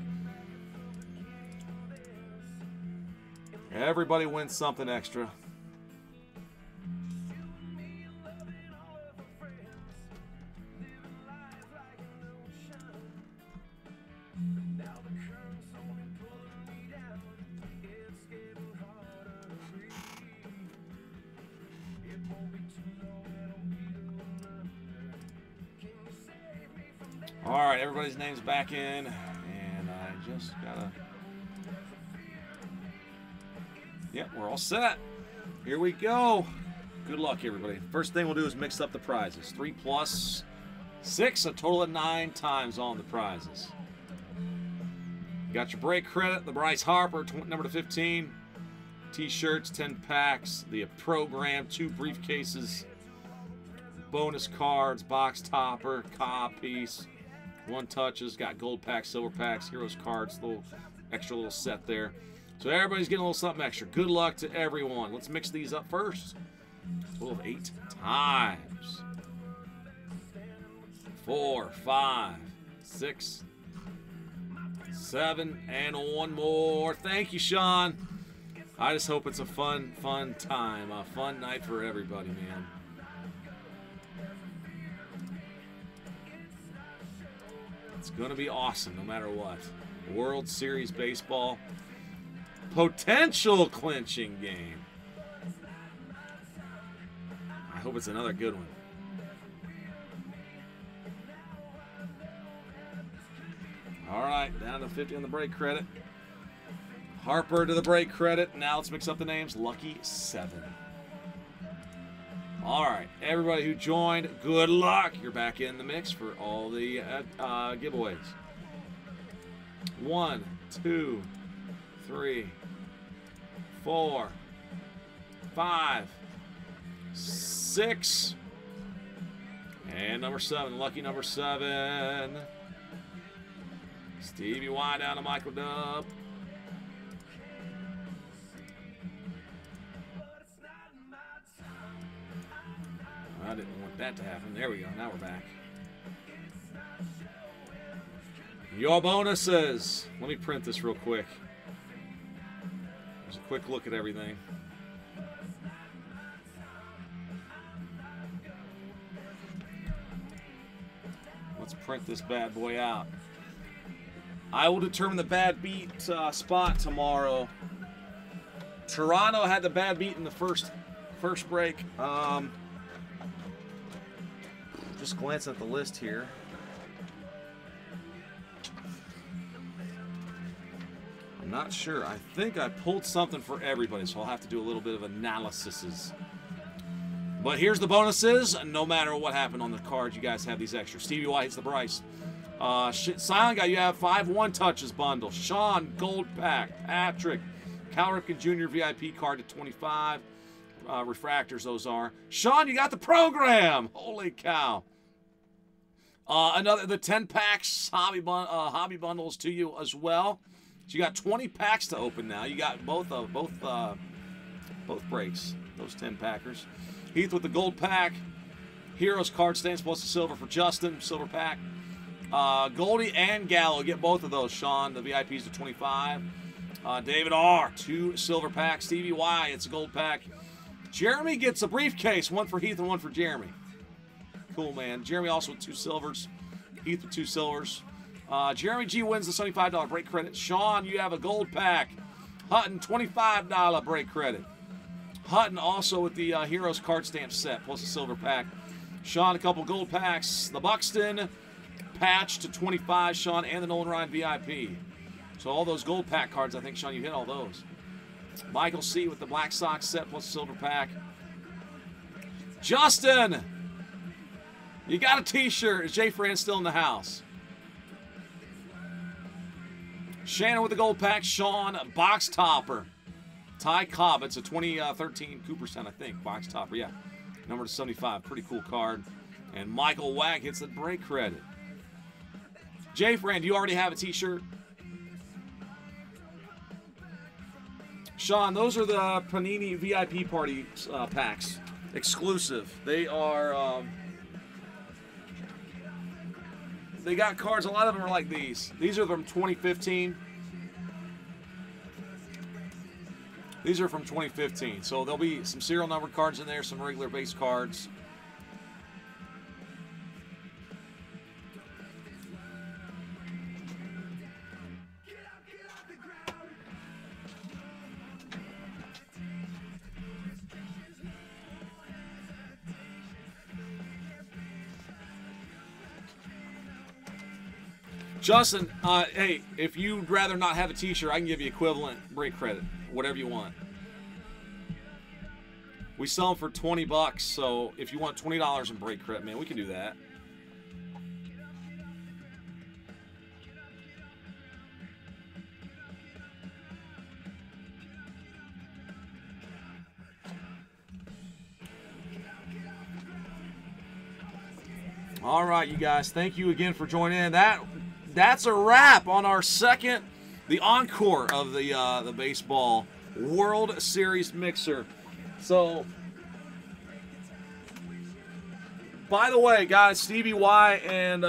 Everybody wins something extra. All right, everybody's name's back in, and I just gotta... Yep, we're all set. Here we go. Good luck, everybody. First thing we'll do is mix up the prizes. 3 plus 6, a total of 9 times on the prizes. You got your break credit, the Bryce Harper, number to 15. T-shirts, 10 packs, the program, 2 briefcases, bonus cards, box topper, copies, 1 touches, got gold packs, silver packs, heroes cards, little extra little set there. So everybody's getting a little something extra. Good luck to everyone. Let's mix these up first. A total of 8 times. 4, 5, 6, 7, and 1 more. Thank you, Sean. I just hope it's a fun time. A fun night for everybody, man. It's going to be awesome no matter what. World Series baseball. Potential clinching game. I hope it's another good one. All right, down to 50 on the break credit. Harper to the break credit. Now let's mix up the names. Lucky 7. All right, everybody who joined, good luck. You're back in the mix for all the giveaways. 1, 2, 3, 4, 5, 6, and number 7. Lucky number 7. Stevie Y down to Michael Dub. I didn't want that to happen. There we go. Now we're back. Your bonuses. Let me print this real quick. There's a quick look at everything. Let's print this bad boy out. I will determine the bad beat spot tomorrow. Toronto had the bad beat in the first break. Just glancing at the list here. I'm not sure. I think I pulled something for everybody, so I'll have to do a little bit of analysis. But here's the bonuses. No matter what happened on the cards, you guys have these extras. Stevie Y hits the Bryce. Silent Guy, you have 5 1-touches bundle. Sean, gold pack. Patrick, Cal Ripken Jr. VIP card to 25. Refractors, those are. Sean, you got the program. Holy cow. The 10 packs hobby bundles to you as well. So you got 20 packs to open now. You got both breaks. Those 10 packers. Heath with the gold pack. Heroes card stands plus the silver for Justin. Silver pack. Goldie and Gallo get both of those. Sean, the VIPs to 25. David R, 2 silver packs. Stevie Y, it's a gold pack. Jeremy gets a briefcase, 1 for Heath and 1 for Jeremy. Cool, man. Jeremy also with 2 silvers. Heath with 2 silvers. Jeremy G wins the $75 break credit. Sean, you have a gold pack. Hutton, $25 break credit. Hutton also with the Heroes card stamp set plus a silver pack. Sean, a couple gold packs. The Buxton patch to 25, Sean, and the Nolan Ryan VIP. So all those gold pack cards, I think, Sean, you hit all those. Michael C with the Black Sox set plus a silver pack. Justin, you got a t-shirt. Is Jay Fran still in the house? Shannon with the gold pack. Sean, box topper. Ty Cobb, it's a 2013 Cooperstown, I think. Box topper, yeah. Number 75, pretty cool card. And Michael Wack hits the break credit. Jay Fran, do you already have a t-shirt? Sean, those are the Panini VIP Party packs. Exclusive. They are... they got cards. A lot of them are like these. These are from 2015. These are from 2015. So there'll be some serial numbered cards in there, some regular base cards. Justin, hey, if you'd rather not have a t-shirt, I can give you equivalent break credit, whatever you want. We sell them for 20 bucks, so if you want $20 in break credit, man, we can do that. All right, you guys, thank you again for joining in. That's a wrap on our second, the encore of the baseball World Series mixer. So, by the way, guys, Stevie Y and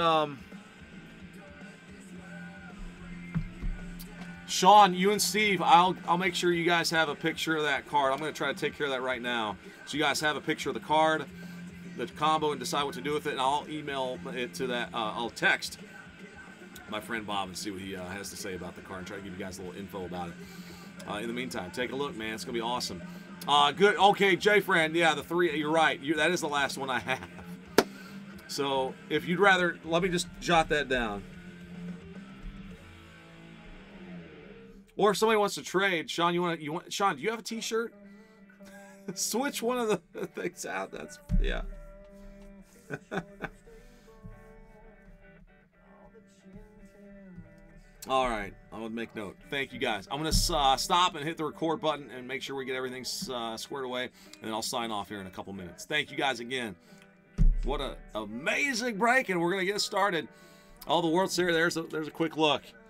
Sean, you and Steve, I'll make sure you guys have a picture of that card. I'm going to try to take care of that right now. So you guys have a picture of the card, the combo, and decide what to do with it. And I'll email it to that. I'll text my friend Bob and see what he has to say about the card and try to give you guys a little info about it. In the meantime, take a look, man. It's going to be awesome. Good. Okay, Jay Fran. Yeah, the 3. You're right. That is the last one I have. So if you'd rather, let me just jot that down. Or if somebody wants to trade, Sean, Sean, do you have a t-shirt? Switch one of the things out. That's, yeah. All right, I would make note. Thank you, guys. I'm going to stop and hit the record button and make sure we get everything squared away, and then I'll sign off here in a couple minutes. Thank you, guys, again. What an amazing break, and we're going to get started. Oh, the World Series, there's a quick look.